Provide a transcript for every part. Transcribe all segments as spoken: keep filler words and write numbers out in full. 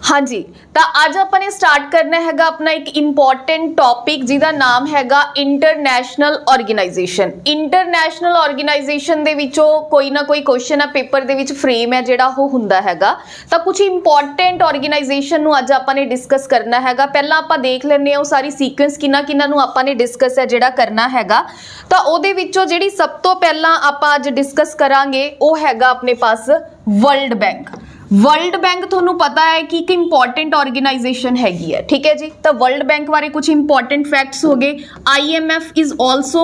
हाँ जी, तो अज अपने स्टार्ट करना हैगा अपना एक इंपॉर्टेंट टॉपिक जिहदा नाम हैगा इंटरनैशनल ऑर्गेनाइजेशन। इंटरनैशनल ऑर्गेनाइजेशन दे विचों कोई ना कोई क्वेश्चन है पेपर दे विच फ्रेम है जिहड़ा वो हुंदा हैगा। तो कुछ इंपॉर्टेंट ऑर्गेनाइजेशन नूं अज आपां ने डिस्कस करना हैगा। पहला आपां देख लैंदे हां सारी सीक्वेंस किन्ना किन्ना नूं आपां ने डिस्कस है जिहड़ा करना हैगा। तो उहदे विचों जिहड़ी सब तो पहला आपां अज डिस्कस करांगे वो हैगा अपने पास वर्ल्ड बैंक। वर्ल्ड बैंक तुहानूं पता है कि एक इंपॉर्टेंट ऑर्गेनाइजेशन हैगी है, ठीक है जी। तो वर्ल्ड बैंक बारे कुछ इंपॉर्टेंट फैक्ट्स हो गए। I M F is also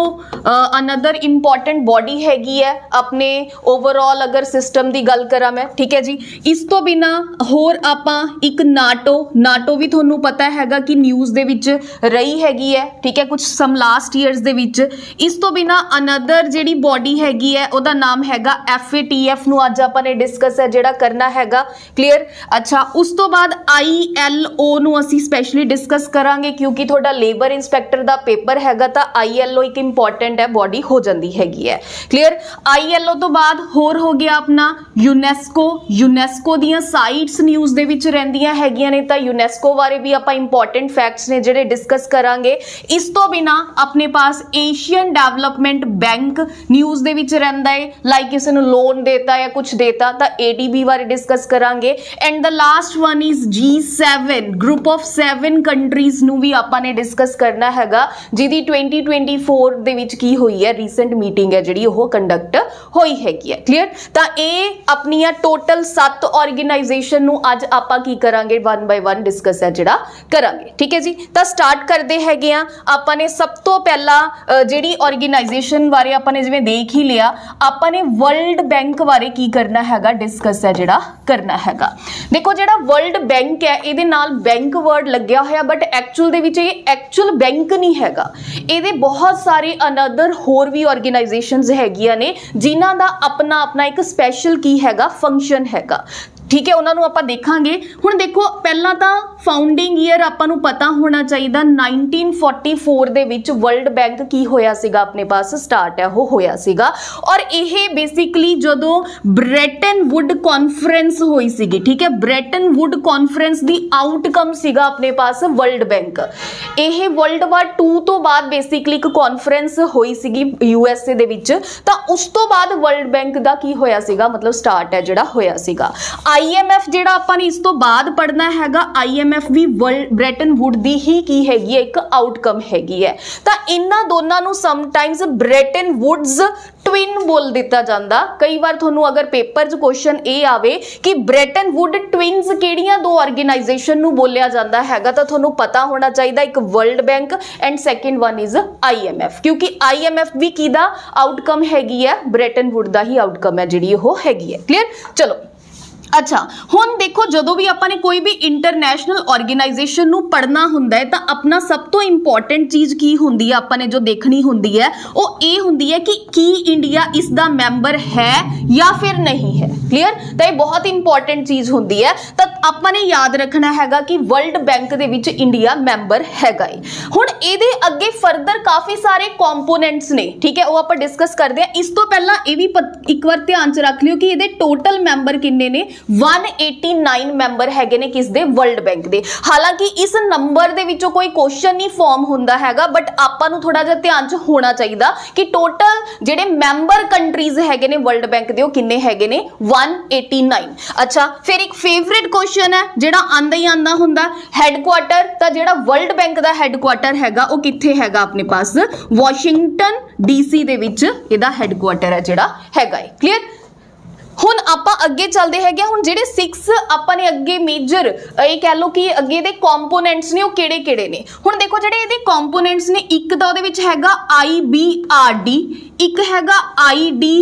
another important body हैगी है अपने ओवरऑल अगर सिस्टम की गल करा मैं, ठीक है जी। इस तो बिना होर आपां एक नाटो नाटो भी तुहानूं पता हैगा कि न्यूज़ दे विच रही हैगी है, ठीक है, कुछ सम लास्ट ईयर्स दे विच। इस तो बिना अनदर जिहड़ी बॉडी हैगी है उहदा नाम हैगा एफ ए टी एफ नूं अज आपां ने डिस्कस है जिहड़ा करना हैगा। क्लियर। अच्छा, उस तो बाद आई एल ओ नूं असीं स्पैशली डिस्कस करांगे क्योंकि थोड़ा लेबर इंस्पैक्टर दा पेपर हैगा तो आई एल ओ एक इंपॉर्टेंट है बॉडी हो जाती हैगी है। क्लियर। आई एल ओ तो बाद होर हो गया अपना यूनैस्को। यूनैस्को दियां साइट्स न्यूज़ दे विच रहिंदियां हैगियां ने, तो यूनैस्को बारे भी आपां इंपॉर्टेंट फैक्ट्स ने जिहड़े डिस्कस करांगे। इस तो बिना अपने पास एशियन डेवलपमेंट बैंक न्यूज़ दे विच रहिंदा है, लाइक किसी नूं लोन देता या कुछ देता तो ए डी बी बारे डिस्कस करांगे। And the last one is G seven, group of seven countries नूं भी आपां ने डिस्कस करना हैगा जिहदी ट्वेंटी ट्वेंटी फोर दे विच की हुई है रीसेंट मीटिंग है जिहड़ी ओह कंडक्ट होई हैगी है। क्लियर। तो ये अपनियां टोटल सत्त ऑर्गेनाइजेशन नूं अज आपां की करांगे वन बाय वन डिस्कस है जिहड़ा करांगे, ठीक है जी। तो स्टार्ट करते हैगे आ आपां ने सब तो पहला जिहड़ी ऑर्गेनाइजेशन बारे आपां ने जिवें देख ही लिया, आपां ने वर्ल्ड बैंक बारे की करना हैगा डिस्कस है जिहड़ा करना हैगा। देखो जिहड़ा वर्ल्ड बैंक है इहदे नाल बैंक वर्ड लग्या होया बट एक्चुअल दे विच ये एक्चुअल बैंक नहीं हैगा। इहदे बहुत सारे अनदर होर भी ऑर्गेनाइजेशंस हैगियां ने जिन्हां दा अपना अपना एक स्पैशल की हैगा फंक्शन हैगा, ठीक है। उन्होंने आप देखांगे। हुण देखो पहला तो फाउंडिंग ईयर आपां नूं पता होना चाहिए नाइनटीन फोर्टी फोर दे विच वर्ल्ड बैंक की होया सीगा अपने पास स्टार्ट है वो होया सीगा। और यह बेसिकली जदों ब्रेटन वुड कॉन्फ्रेंस होई सीगी, ठीक है, ब्रेटन वुड कॉन्फ्रेंस दी आउटकम सीगा अपने पास वर्ल्ड बैंक। यह वर्ल्ड वार टू तो बाद बेसिकली एक कॉन्फ्रेंस होई सीगी यूएसए दे विच, तां उस तो बाद वर्ल्ड बैंक दा की होया सीगा मतलब स्टार्ट है जिहड़ा होया सीगा। आई एम एफ जिहड़ा आपां ने इस तो बाद पढ़ना हैगा, आई एम एफ भी वर्ल्ड ब्रेटन वुड दी ही की हैगी है एक आउटकम हैगी है। तां इन्हां दोनां नूं समटाइम्स ब्रेटन वुड्स ट्विन बोल दिता जांदा। कई बार तुहानूं अगर पेपर च क्वेश्चन ए आवे कि ब्रेटन वुड ट्विन्स किहड़ियां दो ऑर्गेनाइजेशन नूं बोलिया जांदा हैगा तां तुहानूं पता होना चाहिए एक world bank and second one is I M F, क्योंकि आई एम एफ भी किहदा आउटकम हैगी है ब्रेटन वुड दा ही आउटकम है जिहड़ी ओह हैगी है। क्लियर। चलो अच्छा, हुण देखो जदों भी आपां ने कोई भी इंटरनैशनल ऑर्गेनाइजेशन नूं पढ़ना हुंदा है तां अपना सब तो इंपॉर्टेंट चीज़ की हुंदी है आपां ने जो देखनी हुंदी है वो ये हुंदी है कि की इंडिया इसदा मैंबर है या फिर नहीं है। क्लियर। तो ये बहुत इंपॉर्टेंट चीज़ हुंदी है। तो आपां ने याद रखना हैगा कि वर्ल्ड बैंक दे विच इंडिया मैंबर हैगा है। हुण इहदे अगे फर्दर काफ़ी सारे कंपोनेंट्स ने, ठीक है, वो आपां डिस्कस करते हैं। इस तो पहला ये भी एक बार ध्यान च रख लियो कि इहदे टोटल मैंबर किन्ने ने, वन एटी नाइन मैंबर हैगे ने किस दे वर्ल्ड बैंक दे। हालांकि इस नंबर दे विचों कोई क्वेश्चन नहीं फॉर्म हुंदा हैगा बट आपां नूं थोड़ा जिहा ध्यान च होना चाहिए कि टोटल जिहड़े मैंबर कंट्रीज हैगे ने वर्ल्ड बैंक दे वो किन्ने हैगे ने, वन एटी नाइन। अच्छा, फिर एक फेवरेट क्वेश्चन है जिहड़ा आंदा ही आंदा हुंदा, हैडक्वार्टर। तां जिहड़ा वर्ल्ड बैंक दा हैडक्वार्टर हैगा वो कित्थे हैगा अपने पास, वाशिंगटन डीसी दे विच इहदा हैडक्वार्टर है जिहड़ा हैगा है। क्लियर। हुण आपां अगे चलते हैं। हुण जिहड़े सिक्स आपां ने अगे मेजर ये कह लो कि अगे दे कंपोनेंट्स ने वो किहड़े किहड़े ने। हुण देखो जिहड़े इहदे कंपोनेंट्स ने, एक तां उहदे विच हैगा आई बी आर डी, एक हैगा आई डी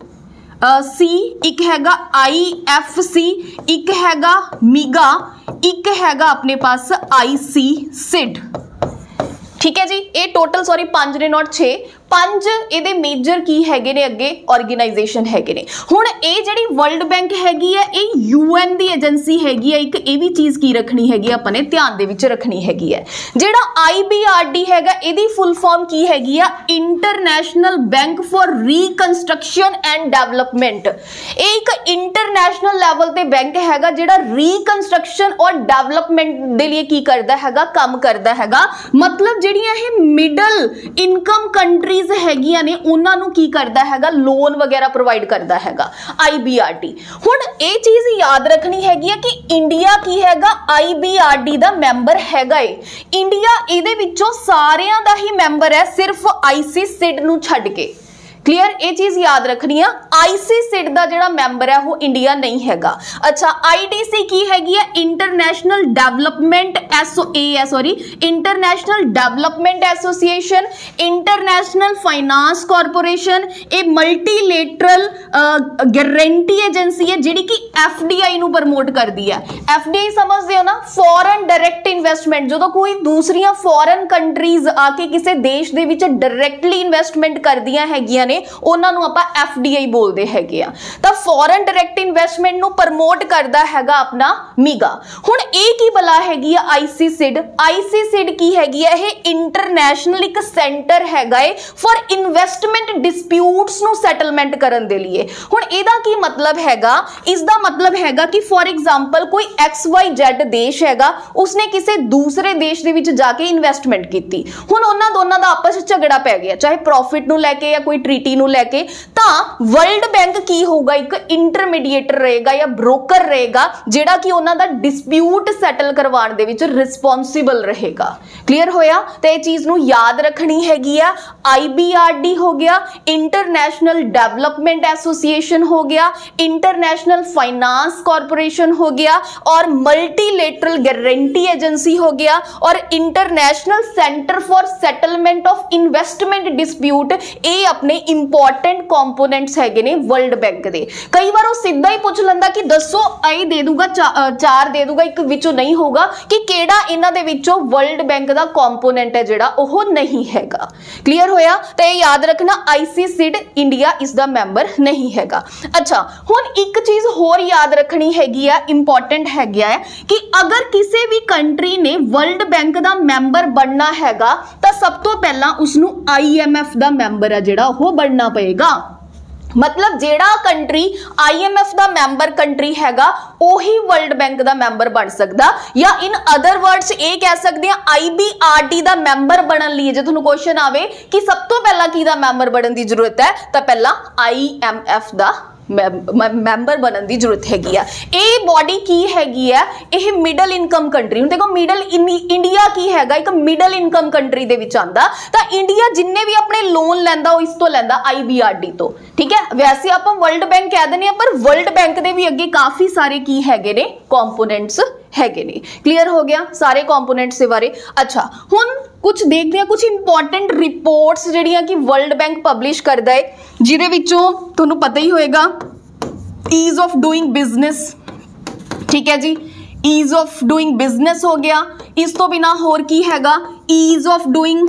सी, एक हैगा आई एफ सी, एक हैगा मीगा, एक हैगा अपने पास आई सी सिड, ठीक है जी। ये टोटल सॉरी पांच ने नॉट छे ਪੰਜ ਇਹਦੇ ਮੇਜਰ ਕੀ ਹੈਗੇ ने अगे ऑर्गेनाइजेशन हैगे ने। हुण ये जिहड़ी वर्ल्ड बैंक हैगी है ये यूएन दी एजेंसी हैगी है। एक ये भी चीज़ की रखनी हैगी अपने ध्यान दे विच रखनी हैगी है। जिहड़ा आईबीआरडी हैगा इहदी फुल फॉर्म की हैगी है international bank for reconstruction and development. ये एक इंटरनेशनल लैवल ते बैंक हैगा जिहड़ा रीकंस्ट्रक्शन और डेवलपमेंट दे लिए की करदा हैगा काम करदा हैगा। मतलब जिहड़ियां ये मिडल इनकम कंट्रीज हैगियां ने उन्हां नूं की करदा हैगा लोन वगैरह प्रोवाइड करदा हैगा आईबीआरडी। हुण ये चीज़ याद रखनी हैगी है कि इंडिया की हैगा आईबीआरडी दा मैंबर हैगा है। इंडिया इहदे विचों सारियां दा ही मैंबर है सिर्फ आईसीसिड नूं छड्ड के। क्लीयर, ये चीज़ याद रखनी है। आईसीसिड दा जिहड़ा मैंबर है वो इंडिया नहीं हैगा। अच्छा, आईडीसी की हैगी है इंटरनेशनल डेवलपमेंट एसओ ए है sorry international development association, international finance corporation, ये मल्टीलेटरल गारंटी एजेंसी है जिहड़ी कि एफडीआई नूं प्रमोट करदी है। एफडीआई समझदे हो ना, फॉरेन डायरैक्ट इन्वेस्टमेंट। जो कोई दूसरियां फॉरेन कंट्रीज आके किसी देश दे विच डायरैक्टली इन्वेस्टमेंट करदियां हैगियां ने ਉਹਨਾਂ ਨੂੰ ਆਪਾਂ ਐਫਡੀਆਈ ਬੋਲਦੇ ਹੈਗੇ ਆ। ਤਾਂ ਫੋਰਨ ਡਾਇਰੈਕਟ ਇਨਵੈਸਟਮੈਂਟ ਨੂੰ ਪ੍ਰਮੋਟ ਕਰਦਾ ਹੈਗਾ ਆਪਣਾ ਮੀਗਾ। ਹੁਣ ਇਹ ਕੀ ਬਲਾ ਹੈਗੀ ਆ ਆਈਸੀਸਿਡ। ਆਈਸੀਸਿਡ ਕੀ ਹੈਗੀ ਆ, ਇਹ ਇੰਟਰਨੈਸ਼ਨਲ ਇੱਕ ਸੈਂਟਰ ਹੈਗਾ ਏ ਫॉर ਇਨਵੈਸਟਮੈਂਟ ਡਿਸਪਿਊਟਸ ਨੂੰ ਸੈਟਲਮੈਂਟ ਕਰਨ ਦੇ ਲਈ। ਹੁਣ ਇਹਦਾ ਕੀ ਮਤਲਬ ਹੈਗਾ, ਇਸ ਦਾ ਮਤਲਬ ਹੈਗਾ ਕਿ ਫॉर एग्जांपल ਕੋਈ एक्स वाई जेड ਦੇਸ਼ ਹੈਗਾ, ਉਸਨੇ ਕਿਸੇ ਦੂਸਰੇ ਦੇਸ਼ ਦੇ ਵਿੱਚ ਜਾ ਕੇ ਇਨਵੈਸਟਮੈਂਟ ਕੀਤੀ। ਹੁਣ ਉਹਨਾਂ ਦੋਨਾਂ ਦਾ ਆਪਸ ਵਿੱਚ ਝਗੜਾ ਪੈ ਗਿਆ, ਚਾਹੇ ਪ੍ਰੋਫਿਟ ਨੂੰ ਲੈ ਕੇ ਜਾਂ ਕੋਈ ट्रीटी ਨੂੰ ਲੈ ਕੇ। ਤਾਂ ਵਰਲਡ ਬੈਂਕ ਕੀ ਹੋਊਗਾ, ਇੱਕ ਇੰਟਰਮੀਡੀਏਟਰ ਰਹੇਗਾ ਜਾਂ ਬ੍ਰੋਕਰ ਰਹੇਗਾ ਜਿਹੜਾ ਕਿ ਉਹਨਾਂ ਦਾ ਡਿਸਪਿਊਟ ਸੈਟਲ ਕਰਵਾਉਣ ਦੇ ਵਿੱਚ ਰਿਸਪੌਂਸਿਬਲ ਰਹੇਗਾ। ਕਲੀਅਰ ਹੋਇਆ? ਤੇ ਇਹ ਚੀਜ਼ ਨੂੰ ਯਾਦ ਰੱਖਣੀ ਹੈਗੀ ਆ। ਆਈਬੀਆਰਡੀ ਹੋ ਗਿਆ, इंटरनेशनल डेवलपमेंट एसोसिएशन हो गया, इंटरनेशनल फाइनेंस कॉरपोरेशन हो गया और मल्टीलेटरल गारंटी एजेंसी हो गया और international centre for settlement of investment dispute. ये अपने इंपॉर्टेंट कंपोनेंट्स हैगे ने वर्ल्ड बैंक दे। कई बार वो सीधा ही पूछ लंदा कि दसो आई दे दूंगा चा, चार दे दूंगा, एक विचों नहीं होगा कि केड़ा इन्हां दे विचों वर्ल्ड बैंक दा कंपोनेंट है जिहड़ा ओह नहीं हैगा। क्लीयर होया? तो ये याद रखना आईसीसिड इंडिया इसका मैंबर नहीं हैगा। अच्छा, हुण एक चीज होर याद रखनी हैगी आ, इंपॉर्टेंट हैगी है कि अगर किसी भी कंट्री ने वर्ल्ड बैंक का मैंबर बनना हैगा तो सब तो पहला उसनू आईएमएफ का मैंबर है जिहड़ा ओह बनना पएगा। मतलब जेड़ा कंट्री आईएमएफ का मैंबर कंट्री हैगा ओही वर्ल्ड बैंक का मैंबर बन सकदा, या इन अदर वर्ड्स ये कह सकते हैं आईबीआरडी का मैंबर बनने लिए जो तुहानू क्वेश्चन आवे कि सब तो पहला किहदा मैंबर बनने की जरूरत है, तो पहला आईएमएफ का मैंबर बनने की जरूरत हैगी आ। ये बॉडी की हैगी है, ये मिडल इनकम कंट्री। हुण देखो मिडल इंडिया की हैगा एक मिडल इनकम कंट्री दे विच आंदा। तां इंडिया जिन्ने भी अपने लोन लैंदा वो इस तो लैंदा आईबीआरडी तो। ठीक है, वैसे आप वर्ल्ड बैंक कह देने पर वर्ल्ड बैंक दे भी अगे काफी सारे की हैगे ने कंपोनेंट्स हैगे ने। क्लियर हो गया सारे कंपोनेंट्स के बारे। अच्छा, हुण कुछ देखते हैं कुछ इंपॉर्टेंट रिपोर्ट्स जिहड़ियां कि वर्ल्ड बैंक पब्लिश करदा है, जिहदे विचों तुहानूं पता ही होएगा ईज ऑफ डूइंग बिजनेस। ठीक है जी, ईज ऑफ डूइंग बिजनेस हो गया। इस तो बिना होर की हैगा ease of doing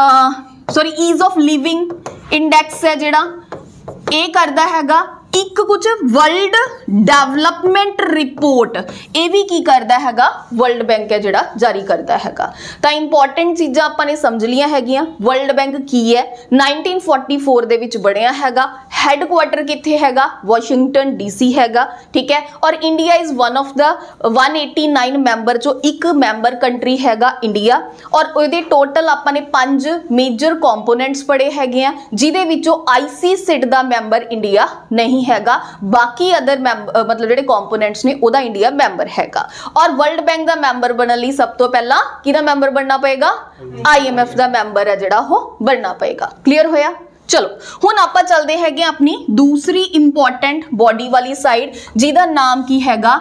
sorry ease of living index है जिहड़ा ये करदा हैगा। एक कुछ वर्ल्ड डेवलपमेंट रिपोर्ट ये भी की करता हैगा वर्ल्ड बैंक है जिहड़ा जारी करता हैगा। तो इंपॉर्टेंट चीज़ां आपां ने समझ लिया हैगियां। वर्ल्ड बैंक की है, नाइनटीन फोर्टी फोर दे विच बणिया हैगा। हैडक्वार्टर कित्थे हैगा, वाशिंगटन डीसी हैगा। ठीक है, और India is one of the one eighty nine member चो एक मैंबर कंट्री हैगा इंडिया। और उहदे टोटल आपां ने पंज मेजर कंपोनेंट्स पढ़े हैगे आ, जिहदे विचों आईसीसिड दा मैंबर इंडिया नहीं हैगा। बाकी अदर मतलब जेडे कंपोनेंट्स ने ओदा इंडिया मैंबर हैगा। और वर्ल्ड बैंक दा मैंबर बनने लई सब तो पहला किहदा मैंबर बनना पएगा, आईएमएफ दा मैंबर है जिहड़ा ओह बनना पएगा। क्लियर होया? चलो हुण आपां चलदे हैगे अपनी दूसरी इंपॉर्टेंट बॉडी वाली साइड जिहदा नाम की हैगा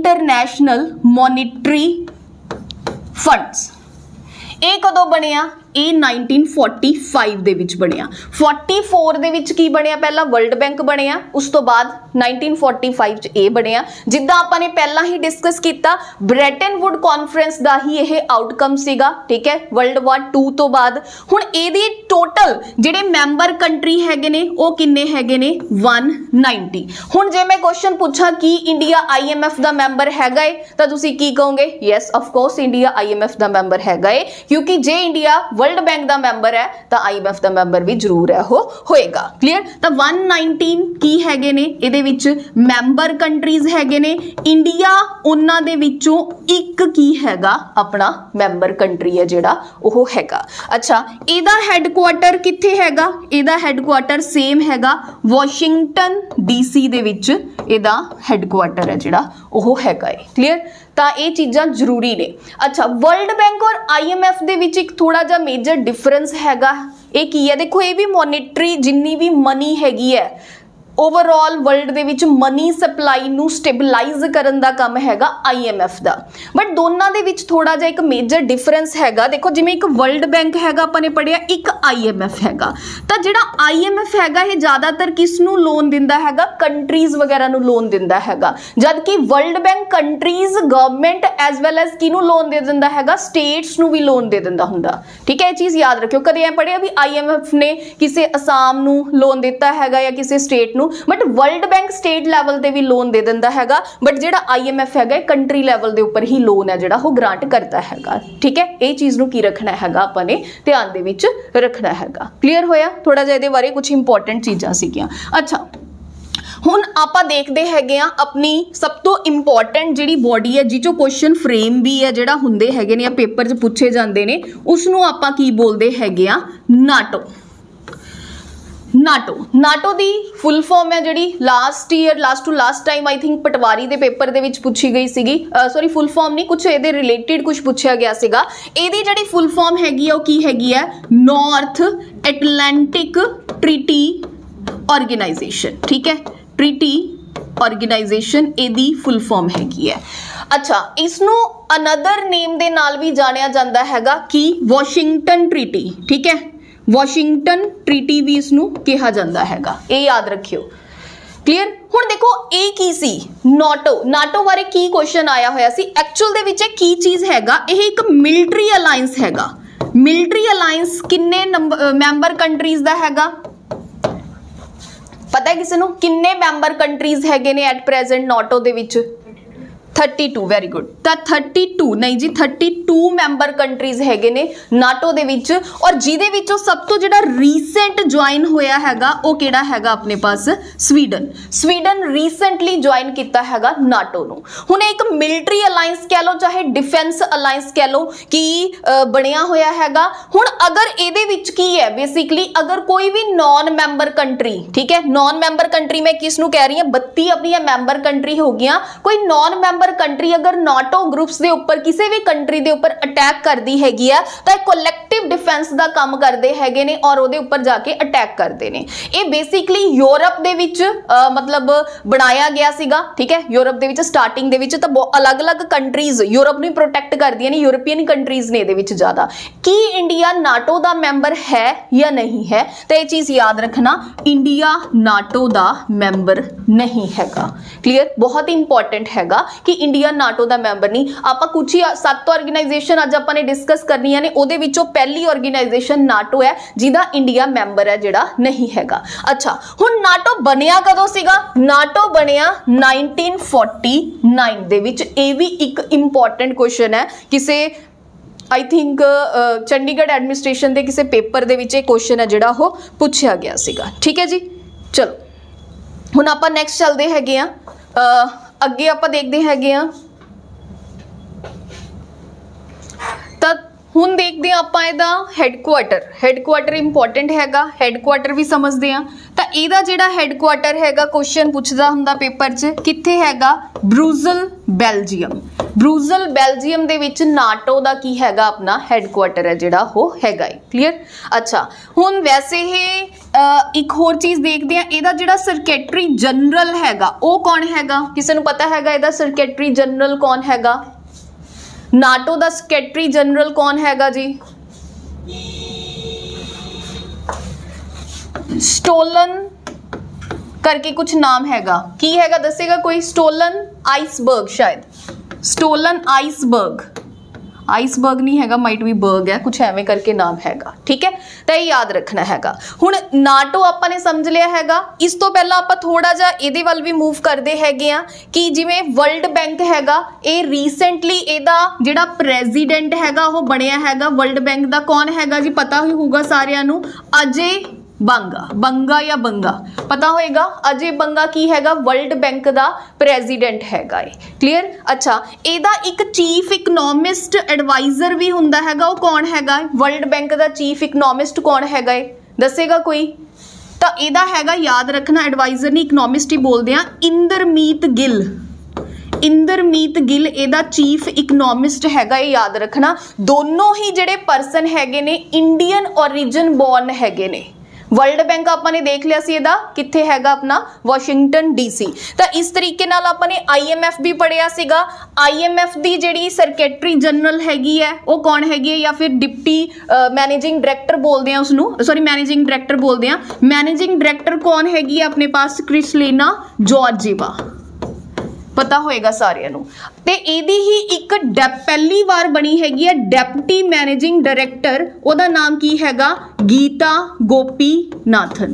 इंटरनेशनल मॉनिटरी फंड्स। ये कदों बनिया, ਇਹ ਨਾइनटीन फोर्टी फाइव ਦੇ ਵਿੱਚ ਬਣਿਆ। फोर्टी फोर ਦੇ ਵਿੱਚ ਕੀ ਬਣਿਆ? ਪਹਿਲਾਂ ਵਰਲਡ ਬੈਂਕ ਬਣਿਆ, ਉਸ ਤੋਂ ਬਾਅਦ नाइनटीन फोर्टी फाइव ਚ ਇਹ ਬਣਿਆ। ਜਿੱਦਾਂ ਆਪਾਂ ਨੇ ਪਹਿਲਾਂ ਹੀ ਡਿਸਕਸ ਕੀਤਾ, ਬ੍ਰੈਟਨ ਵੁੱਡ ਕਾਨਫਰੰਸ ਦਾ ਹੀ ਇਹ ਆਊਟਕਮ ਸੀਗਾ, ਠੀਕ ਹੈ, ਵਰਲਡ ਵਾਰ ਟੂ ਤੋਂ ਬਾਅਦ। ਹੁਣ ਇਹਦੇ ਟੋਟਲ ਜਿਹੜੇ ਮੈਂਬਰ ਕੰਟਰੀ ਹੈਗੇ ਨੇ ਉਹ ਕਿੰਨੇ ਹੈਗੇ ਨੇ? One ninety. ਹੁਣ ਜੇ ਮੈਂ ਕੁਐਸਚਨ ਪੁੱਛਾਂ ਕਿ ਇੰਡੀਆ ਆਈਐਮਐਫ ਦਾ ਮੈਂਬਰ ਹੈਗਾ ਏ ਤਾਂ ਤੁਸੀਂ ਕੀ ਕਹੋਗੇ? Yes of course India IMF ਦਾ ਮੈਂਬਰ ਹੈਗਾ ਏ, ਕਿਉਂਕਿ ਜੇ ਇੰਡੀਆ ਵਰਲਡ ਬੈਂਕ ਦਾ ਮੈਂਬਰ ਹੈ ਤਾਂ ਆਈਐਮਐਫ ਦਾ ਮੈਂਬਰ ਵੀ ਜ਼ਰੂਰ ਹੈ ਉਹ ਹੋਏਗਾ। ਕਲੀਅਰ? ਤਾਂ वन नाइनटीन ਕੀ ਹੈਗੇ ਨੇ? ਇਹਦੇ ਵਿੱਚ ਮੈਂਬਰ ਕੰਟਰੀਜ਼ ਹੈਗੇ ਨੇ। ਇੰਡੀਆ ਉਹਨਾਂ ਦੇ ਵਿੱਚੋਂ ਇੱਕ ਕੀ ਹੈਗਾ? ਆਪਣਾ ਮੈਂਬਰ ਕੰਟਰੀ ਹੈ ਜਿਹੜਾ ਉਹ ਹੈਗਾ। ਅੱਛਾ, ਇਹਦਾ ਹੈੱਡਕੁਆਟਰ ਕਿੱਥੇ ਹੈਗਾ? ਇਹਦਾ ਹੈੱਡਕੁਆਟਰ ਸੇਮ ਹੈਗਾ, ਵਾਸ਼ਿੰਗਟਨ ਡੀਸੀ ਦੇ ਵਿੱਚ ਇਹਦਾ ਹੈੱਡਕੁਆਟਰ ਹੈ ਜਿਹੜਾ ਉਹ ਹੈਗਾ ਹੈ। ਕਲੀਅਰ? ਤਾਂ ਇਹ ਚੀਜ਼ਾਂ ਜ਼ਰੂਰੀ ਨੇ। ਅੱਛਾ, ਵਰਲਡ ਬੈਂਕ ਔਰ ਆਈਐਮਐਫ ਦੇ ਵਿੱਚ ਇੱਕ ਥੋੜਾ ਜਿਹਾ ਮੇਜਰ ਡਿਫਰੈਂਸ ਹੈਗਾ। ਇਹ ਕੀ ਹੈ? ਦੇਖੋ, ਇਹ ਵੀ ਮੋਨਿਟਰੀ ਜਿੰਨੀ ਵੀ ਮਨੀ ਹੈਗੀ ਹੈ ओवरऑल वर्ल्ड ਦੇ ਵਿੱਚ ਮਨੀ ਸਪਲਾਈ ਨੂੰ ਸਟੇਬਲਾਈਜ਼ ਕਰਨ ਦਾ ਕੰਮ ਹੈਗਾ ਆਈਐਮਐਫ ਦਾ, ਬਟ ਦੋਨਾਂ ਦੇ ਵਿੱਚ ਥੋੜਾ ਜਿਹਾ ਇੱਕ ਮੇਜਰ ਡਿਫਰੈਂਸ ਹੈਗਾ। ਦੇਖੋ, ਜਿਵੇਂ ਇੱਕ ਵਰਲਡ ਬੈਂਕ ਹੈਗਾ ਆਪਾਂ ਨੇ ਪੜਿਆ, ਇੱਕ ਆਈਐਮਐਫ ਹੈਗਾ। ਤਾਂ ਜਿਹੜਾ ਆਈਐਮਐਫ ਹੈਗਾ ਇਹ ਜ਼ਿਆਦਾਤਰ ਕਿਸ ਨੂੰ ਲੋਨ ਦਿੰਦਾ ਹੈਗਾ? ਕੰਟਰੀਜ਼ ਵਗੈਰਾ ਨੂੰ ਲੋਨ ਦਿੰਦਾ ਹੈਗਾ, ਜਦ ਕਿ world bank countries, government as well as ਕਿਹਨੂੰ ਲੋਨ ਦੇ ਦਿੰਦਾ ਹੈਗਾ? ਸਟੇਟਸ ਨੂੰ ਵੀ ਲੋਨ ਦੇ ਦਿੰਦਾ ਹੁੰਦਾ। ਠੀਕ ਹੈ, ਇਹ ਚੀਜ਼ ਯਾਦ ਰੱਖਿਓ। ਕਦੇ ਐ ਪੜਿਆ ਵੀ ਆਈਐਮਐਫ ਨੇ ਕਿਸੇ ਅਸਾਮ ਨੂੰ ਲੋਨ ਦਿੱਤਾ ਹੈਗਾ ਜਾਂ ਕਿਸੇ ਸਟੇਟ ਨੂੰ, but world bank state level ते भी लोन दे दिंदा हैगा, बट जिहड़ा आईएमएफ हैगा कंट्री लैवल दे उपर ही लोन है जिहड़ा वो ग्रांट करता हैगा। ठीक है, ये चीज़ नूं की रखना हैगा, आपां ने ध्यान दे विच रखना हैगा। क्लीयर होया? थोड़ा जिहा इहदे बारे कुछ इंपॉर्टेंट चीज़ां सीगियां। अच्छा, ਹੁਣ ਆਪਾਂ ਦੇਖਦੇ ਹੈਗੇ ਆ ਆਪਣੀ ਸਭ ਤੋਂ ਇੰਪੋਰਟੈਂਟ ਜਿਹੜੀ ਬੋਡੀ ਹੈ ਜਿਹ ਚੋਂ ਕੁਐਸਚਨ ਫਰੇਮ ਵੀ ਹੈ ਜਿਹੜਾ ਹੁੰਦੇ ਹੈਗੇ ਨੇ ਜਾਂ ਪੇਪਰ 'ਚ ਪੁੱਛੇ ਜਾਂਦੇ ਨੇ, ਉਸ ਨੂੰ ਆਪਾਂ ਕੀ ਬੋਲਦੇ ਹੈਗੇ ਆ? ਨਾਟੋ। ਨਾਟੋ ਨਾਟੋ ਦੀ ਫੁੱਲ ਫਾਰਮ ਹੈ ਜਿਹੜੀ last year last to last time I think patwari ਦੇ ਪੇਪਰ ਦੇ ਵਿੱਚ ਪੁੱਛੀ ਗਈ ਸੀਗੀ। ਸੌਰੀ, ਫੁੱਲ ਫਾਰਮ ਨਹੀਂ, ਕੁਝ ਇਹਦੇ ਰਿਲੇਟਿਡ ਕੁਝ ਪੁੱਛਿਆ ਗਿਆ ਸੀਗਾ। ਇਹਦੀ ਜਿਹੜੀ ਫੁੱਲ ਫਾਰਮ ਹੈਗੀ ਆ ਉਹ ਕੀ ਹੈਗੀ ਹੈ? North Atlantic treaty organisation. ठीक है, ट्रीटी ऑर्गेनाइजेशन ਇਹਦੀ फुल फॉर्म हैगी है। अच्छा, इसनों अनदर नेम ਦੇ ਨਾਲ ਵੀ ਜਾਣਿਆ ਜਾਂਦਾ ਹੈਗਾ कि वाशिंगटन ट्रीटी। ठीक है, वाशिंगटन ट्रीटी भी इसनों कहा जाता हैगा, ये याद रखियो। क्लीयर? ਹੁਣ देखो ਇਹ ਕੀ ਸੀ? ਨਾਟੋ ਨਾਟੋ ਬਾਰੇ ਕੀ ਕੁਐਸਚਨ ਆਇਆ ਹੋਇਆ ਸੀ? ਐਕਚੁਅਲ ਦੇ ਵਿੱਚ ਕੀ ਚੀਜ਼ ਹੈਗਾ? ਇਹ ਇੱਕ ਮਿਲਟਰੀ ਅਲਾਈਅੰਸ ਹੈਗਾ। ਮਿਲਟਰੀ ਅਲਾਈਅੰਸ ਕਿੰਨੇ ਮੈਂਬਰ ਕੰਟਰੀਜ਼ ਦਾ ਹੈਗਾ? पता है किसी ਨੂੰ? किन्ने मैंबर कंट्रीज हैगे ने एट प्रेजेंट नाटो दे विच? Thirty two. Very good. तो थर्टी टू नहीं जी, थर्टी टू मैंबर कंट्रीज हैगे ने नाटो दे विच, और जिहदे विचों सब तो जिहड़ा रीसेंट ज्वाइन होया हैगा वो किहड़ा हैगा अपने पास? स्वीडन। स्वीडन रीसेंटली ज्वाइन किया हैगा नाटो नूं। हुण एक मिलटरी अलायंस कह लो चाहे डिफेंस अलायंस कह लो कि बनिया होया हैगा। हुण अगर इहदे विच की है बेसिकली, अगर कोई भी नॉन मैंबर कंट्री, ठीक है, नॉन मैंबर कंट्री मैं किस नूं कह रही हूं? बत्ती अपनी मैंबर कंट्री हो गई, कोई नॉन मैंबर कंट्री अगर नाटो ग्रुप्स दे उपर किसी भी कंट्री दे उपर अटैक करती हैगी है तो कोलैक्टिव डिफेंस का काम करते हैगे ने और उहदे उपर जाके अटैक करते ने। ये बेसिकली यूरोप दे विच मतलब बनाया गया सीगा। ठीक है, यूरोप दे विच स्टार्टिंग दे विच तो अलग अलग कंट्रीज यूरोप नूं प्रोटेक्ट करदियां ने, यूरोपियन कंट्रीज ने इहदे विच ज़्यादा। की इंडिया नाटो का मैंबर है या नहीं है? तो यह चीज़ याद रखना, इंडिया नाटो का मैंबर नहीं हैगा। क्लीयर? बहुत इंपॉर्टेंट हैगा कि इंडिया नाटो का मैंबर नहीं। आप कुछ ही सत्त ऑर्गेनाइजेशन अज आपने डिस्कस करनियां ने, उहदे विचों पहली ऑर्गेनाइजेशन नाटो है जिहदा इंडिया मैंबर है जिहड़ा नहीं हैगा। अच्छा, हुण नाटो बनिया कदों सीगा? नाटो बनिया नाइनटीन फोर्टी नाइन दे विच। ये भी एक इंपॉर्टेंट क्वेश्चन है, किसे आई थिंक चंडीगढ़ एडमिनिस्ट्रेशन के किसी पेपर दे विच क्वेश्चन है जिहड़ा वो पूछा गया सीगा। ठीक है जी, चलो हुण आपां नैक्सट चलदे हैगे आ अगे आपां देखते हैगे आ। तां हुण देखते हैं आपां इहदा हैडकुआटर। हैडकुआटर इंपॉर्टेंट हैगा, हैडकुआटर भी समझते हैं। तो इहदा जिहड़ा हैडकुआटर हैगा क्वेश्चन पुछदा हुंदा पेपर च, कित्थे हैगा? Brussels Belgium. ब्रुसेल बेल्जियम दे विच नाटो दा की हैगा अपना हैडकुआटर है जिहड़ा वो हैगा। क्लीयर? अच्छा, हुण वैसे ही एक होर चीज़ देखते हैं, इहदा जिहड़ा सैकटरी जनरल हैगा वो कौन हैगा? किसी नूं पता हैगा इहदा सैकटरी जनरल कौन हैगा? नाटो दा सैकटरी जनरल कौन हैगा जी? स्टोलन करके कुछ नाम हैगा, की हैगा दसेगा कोई? स्टोलन आइसबर्ग, शायद स्टोलन आइसबर्ग, आइसबर्ग नहीं हैगा, माइट भी बर्ग है, कुछ एवें करके नाम हैगा, ठीक है। तो ये याद रखना हैगा। हुण नाटो आपां ने समझ लिया हैगा। इस तो पहला आपां थोड़ा जा इहदे वल भी मूव करदे हैगे आ कि जिवें वर्ल्ड बैंक हैगा, ये रीसेंटली इहदा जिहड़ा प्रेजिडेंट हैगा वो बनिया हैगा वर्ल्ड बैंक दा, कौन हैगा जी? पता ही होगा सारियां नूं, अजय बंगा, बंगा या बंगा पता होएगा। अजय बंगा की हैगा वर्ल्ड बैंक दा प्रेजिडेंट हैगा, क्लियर। अच्छा, एदा एक चीफ इकनॉमिस्ट एडवाइजर भी हुंदा हैगा, वो कौन हैगा? वर्ल्ड बैंक दा चीफ इकनॉमिस्ट कौन हैगा है, दसेगा कोई? तो एदा हैगा, याद रखना, एडवाइजर नहीं इकनॉमिस्ट ही बोलते हैं, इंदरमीत गिल, इंदरमीत गिल एदा चीफ इकनॉमिस्ट हैगा, ये याद रखना। दोनों ही जिहड़े परसन हैगे ने इंडियन ओरिजिन बॉर्न हैगे ने। वर्ल्ड बैंक आपने ने देख लिया सी, इहदा कित्थे हैगा? अपना वाशिंगटन डीसी। तो इस तरीके नाल आपने आईएमएफ भी पढ़िया सीगा। आईएमएफ दी जिहड़ी सेक्रेटरी जनरल हैगी है वो कौन हैगी है, या फिर डिप्टी मैनेजिंग डायरैक्टर बोलते हैं उसनू, सॉरी मैनेजिंग डायरैक्टर बोलते हैं। मैनेजिंग डायरैक्टर कौन हैगी है अपने पास? क्रिस्टलिना जॉर्जिवा, पता होएगा सारिਆਂ ਨੂੰ। ਤੇ ਇਹਦੀ ही एक ਡੈਪ पहली बार बनी हैगी है ਡੈਪਟੀ मैनेजिंग डायरैक्टर, ਉਹਦਾ नाम की हैगा? गीता गोपीनाथन।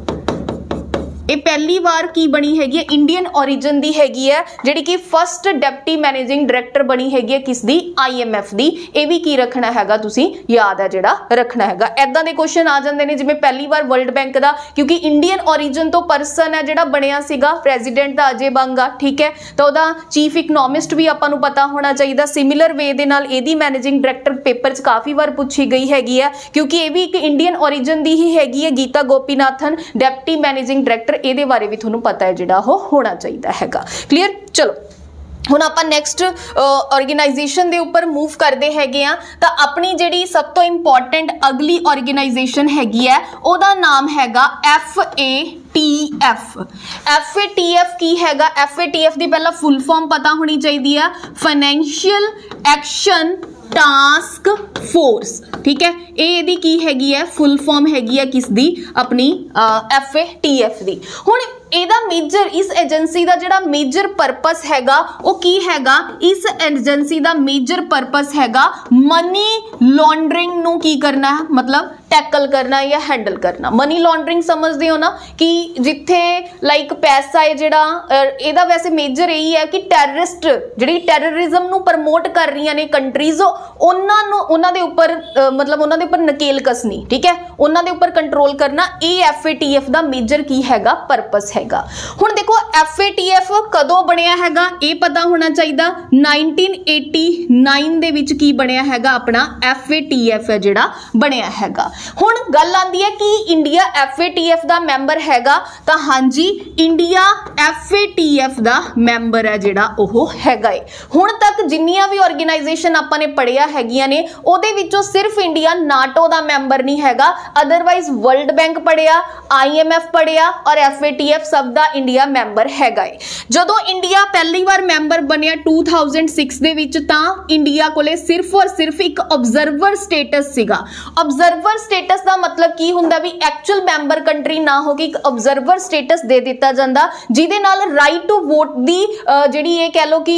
ये पहली बार की बनी हैगी है, इंडियन ओरिजिन दी हैगी है, जिहड़ी कि फर्स्ट डिप्टी मैनेजिंग डायरैक्टर बनी हैगी है किस दी? आईएमएफ दी। ये भी की रखना हैगा, तुसी याद है जिहड़ा रखना हैगा। ऐदां दे क्वेश्चन आ जांदे ने, जिवें पहली बार वर्ल्ड बैंक दा, क्योंकि इंडियन ओरिजिन तो परसन है जिहड़ा बनिया सीगा प्रेजिडेंट दा अजय बंगा, ठीक है। तो उहदा चीफ इकनॉमिस्ट भी आपां नूं पता होना चाहिए। सिमिलर वे दे नाल इहदी मैनेजिंग डायरैक्टर पेपर च काफ़ी बार पूछी गई हैगी है, क्योंकि ये भी एक इंडियन ओरिजिन दी ही हैगी है, Gita Gopinathan deputy managing director. ਇਹਦੇ ਬਾਰੇ भी ਤੁਹਾਨੂੰ पता है ਜਿਹੜਾ ਉਹ ਹੋਣਾ ਚਾਹੀਦਾ ਹੈਗਾ, क्लियर। चलो ਹੁਣ ਆਪਾਂ ਨੈਕਸਟ ਆਰਗੇਨਾਈਜੇਸ਼ਨ ਦੇ ਉੱਪਰ मूव करते ਹੈਗੇ ਆ। ਤਾਂ ਆਪਣੀ ਜਿਹੜੀ ਸਭ ਤੋਂ ਇੰਪੋਰਟੈਂਟ ਅਗਲੀ ਆਰਗੇਨਾਈਜੇਸ਼ਨ ਹੈਗੀ ਹੈ, ਉਹਦਾ ਨਾਮ ਹੈਗਾ F A T F. F A T F की हैगा? एफ ए टी एफ की पहला फुल फॉर्म पता होनी चाहिए, फाइनेंशियल एक्शन टास्क फोर्स, ठीक है। ये की हैगी है फुल फॉर्म हैगी है किस दी? अपनी एफ ए टी एफ दी। हुण ਇਹਦਾ ਮੇਜਰ, इस एजेंसी का जिहड़ा मेजर परपस हैगा वो की हैगा? इस एजेंसी का मेजर परपस हैगा मनी लॉन्ड्रिंग नूं की करना है, मतलब टैकल करना या हैंडल करना। मनी लॉन्ड्रिंग समझते हो ना, कि जिथे लाइक पैसा है जिहड़ा, ਇਹਦਾ वैसे मेजर यही है कि टैररिस्ट जिहड़ी टैररिज्म नूं प्रमोट कर रही ने कंट्रीज, उन्हां नूं उन्हां दे उपर मतलब उन्हां दे उपर नकेल कसनी, ठीक है, उन्हां दे उपर कंट्रोल करना। ये एफ ए टी एफ का मेजर की हैगा? परपस है। हुण देखो एफ ए टी एफ कदों बनिया हैगा, ये पता होना चाहिए। नाइनटीन एटी नाइन दे विच की बनिया हैगा अपना एफ ए टी एफ है जिहड़ा बनिया हैगा। हुण गल आंदी है कि India F A T F का मैंबर हैगा, तो हाँ जी India F A T F का मैंबर है जिहड़ा ओह हैगा। हुण तक जिन्नियां भी ऑर्गेनाइजेशन आपां ने पढ़िया हैगियां ने, उहदे विचों सिर्फ इंडिया नाटो का मैंबर नहीं हैगा, अदरवाइज वर्ल्ड बैंक पढ़िया, आई एम एफ पढ़िया और एफ ए टी एफ सब दा इंडिया मैंबर हैगा। जदों इंडिया पहली बार मैंबर बनिया टू थाउजेंड सिक्स दे विच, तां इंडिया कोले सिर्फ और सिर्फ एक ऑब्जर्वर स्टेटस सीगा। ऑब्जर्वर स्टेटस का मतलब की हुंदा भी एक्चुअल मैंबर कंट्री ना हो के एक ऑब्जर्वर स्टेटस दे दिता जांदा, जिहदे नाल राइट टू वोट दी जिहड़ी ये कह लो कि